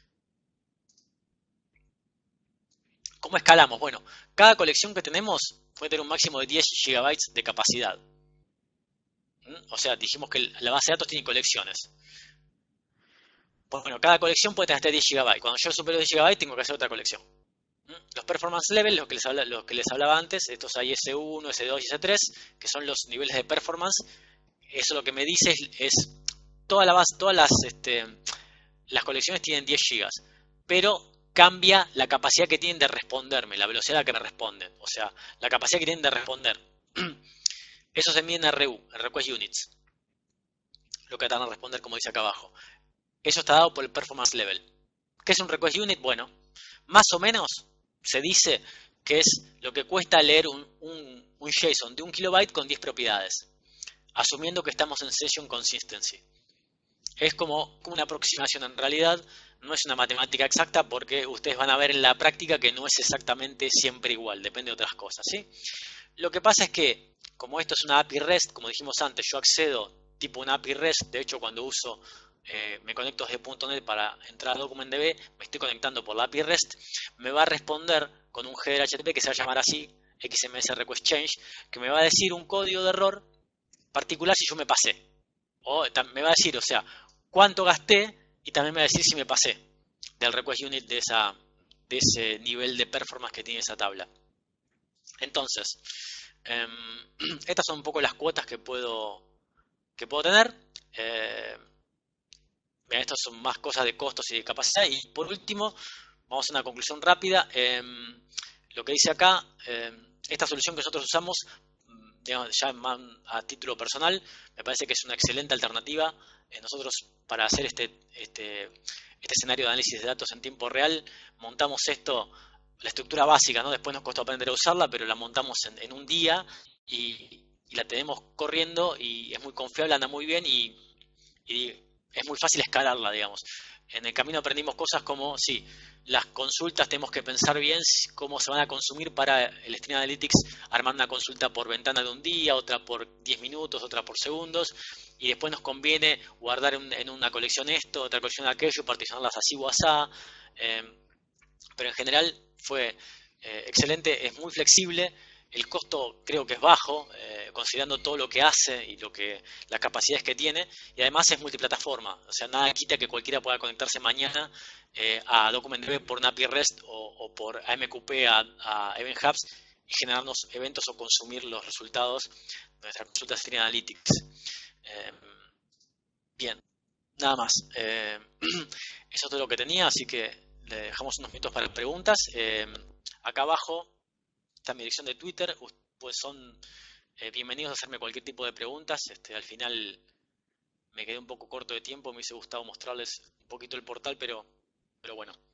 ¿Cómo escalamos? Bueno, cada colección que tenemos puede tener un máximo de diez gigabytes de capacidad. ¿Mm? O sea, dijimos que la base de datos tiene colecciones. Pues bueno, cada colección puede tener hasta diez gigabytes. Cuando yo supero diez gigabytes tengo que hacer otra colección. ¿Mm? Los performance levels, los que, les habla, los que les hablaba antes, estos hay ese uno, ese dos y ese tres, que son los niveles de performance. Eso lo que me dice es, es toda la base, todas las, este, las colecciones tienen diez gigas, pero cambia la capacidad que tienen de responderme, la velocidad a la que me responden, o sea, la capacidad que tienen de responder. Eso se mide en R U, en Request Units, lo que tardan en responder, como dice acá abajo. Eso está dado por el Performance Level. ¿Qué es un Request Unit? Bueno, más o menos se dice que es lo que cuesta leer un, un, un JSON de un kilobyte con diez propiedades, asumiendo que estamos en Session Consistency. Es como una aproximación, en realidad no es una matemática exacta porque ustedes van a ver en la práctica que no es exactamente siempre igual, depende de otras cosas, ¿sí? Lo que pasa es que, como esto es una A P I REST, como dijimos antes, yo accedo tipo una A P I REST, de hecho cuando uso, eh, me conecto desde punto net para entrar a DocumentDB, me estoy conectando por la A P I REST, me va a responder con un header H T T P que se va a llamar así, X M S Request Change, que me va a decir un código de error particular si yo me pasé. O me va a decir, o sea, cuánto gasté y también me va a decir si me pasé del request unit de, esa, de ese nivel de performance que tiene esa tabla. Entonces, eh, estas son un poco las cuotas que puedo, que puedo tener. Eh, estas son más cosas de costos y de capacidad. Y por último, vamos a una conclusión rápida. Eh, lo que dice acá, eh, esta solución que nosotros usamos, digamos, ya a título personal, me parece que es una excelente alternativa. Eh, nosotros, para hacer este, este, este escenario de análisis de datos en tiempo real, montamos esto, la estructura básica, ¿no? Después nos costó aprender a usarla, pero la montamos en, en un día y, y la tenemos corriendo y es muy confiable, anda muy bien y, y es muy fácil escalarla, digamos. En el camino aprendimos cosas como, sí, las consultas tenemos que pensar bien cómo se van a consumir para el Stream Analytics, armar una consulta por ventana de un día, otra por diez minutos, otra por segundos, y después nos conviene guardar en, en una colección esto, otra colección aquello, particionarlas así o asá, eh, pero en general fue eh, excelente, es muy flexible. El costo creo que es bajo, eh, considerando todo lo que hace y lo que las capacidades que tiene, y además es multiplataforma, o sea, nada quita que cualquiera pueda conectarse mañana eh, a DocumentDB por una A P I REST o, o por A M Q P a, a Event Hubs y generarnos eventos o consumir los resultados de nuestras consultas Stream Analytics. Eh, bien, nada más. Eh, eso es todo lo que tenía, así que le dejamos unos minutos para preguntas. Eh, acá abajo está mi dirección de Twitter, pues son eh, bienvenidos a hacerme cualquier tipo de preguntas. Este, al final me quedé un poco corto de tiempo, me hubiese gustado mostrarles un poquito el portal, pero, pero bueno,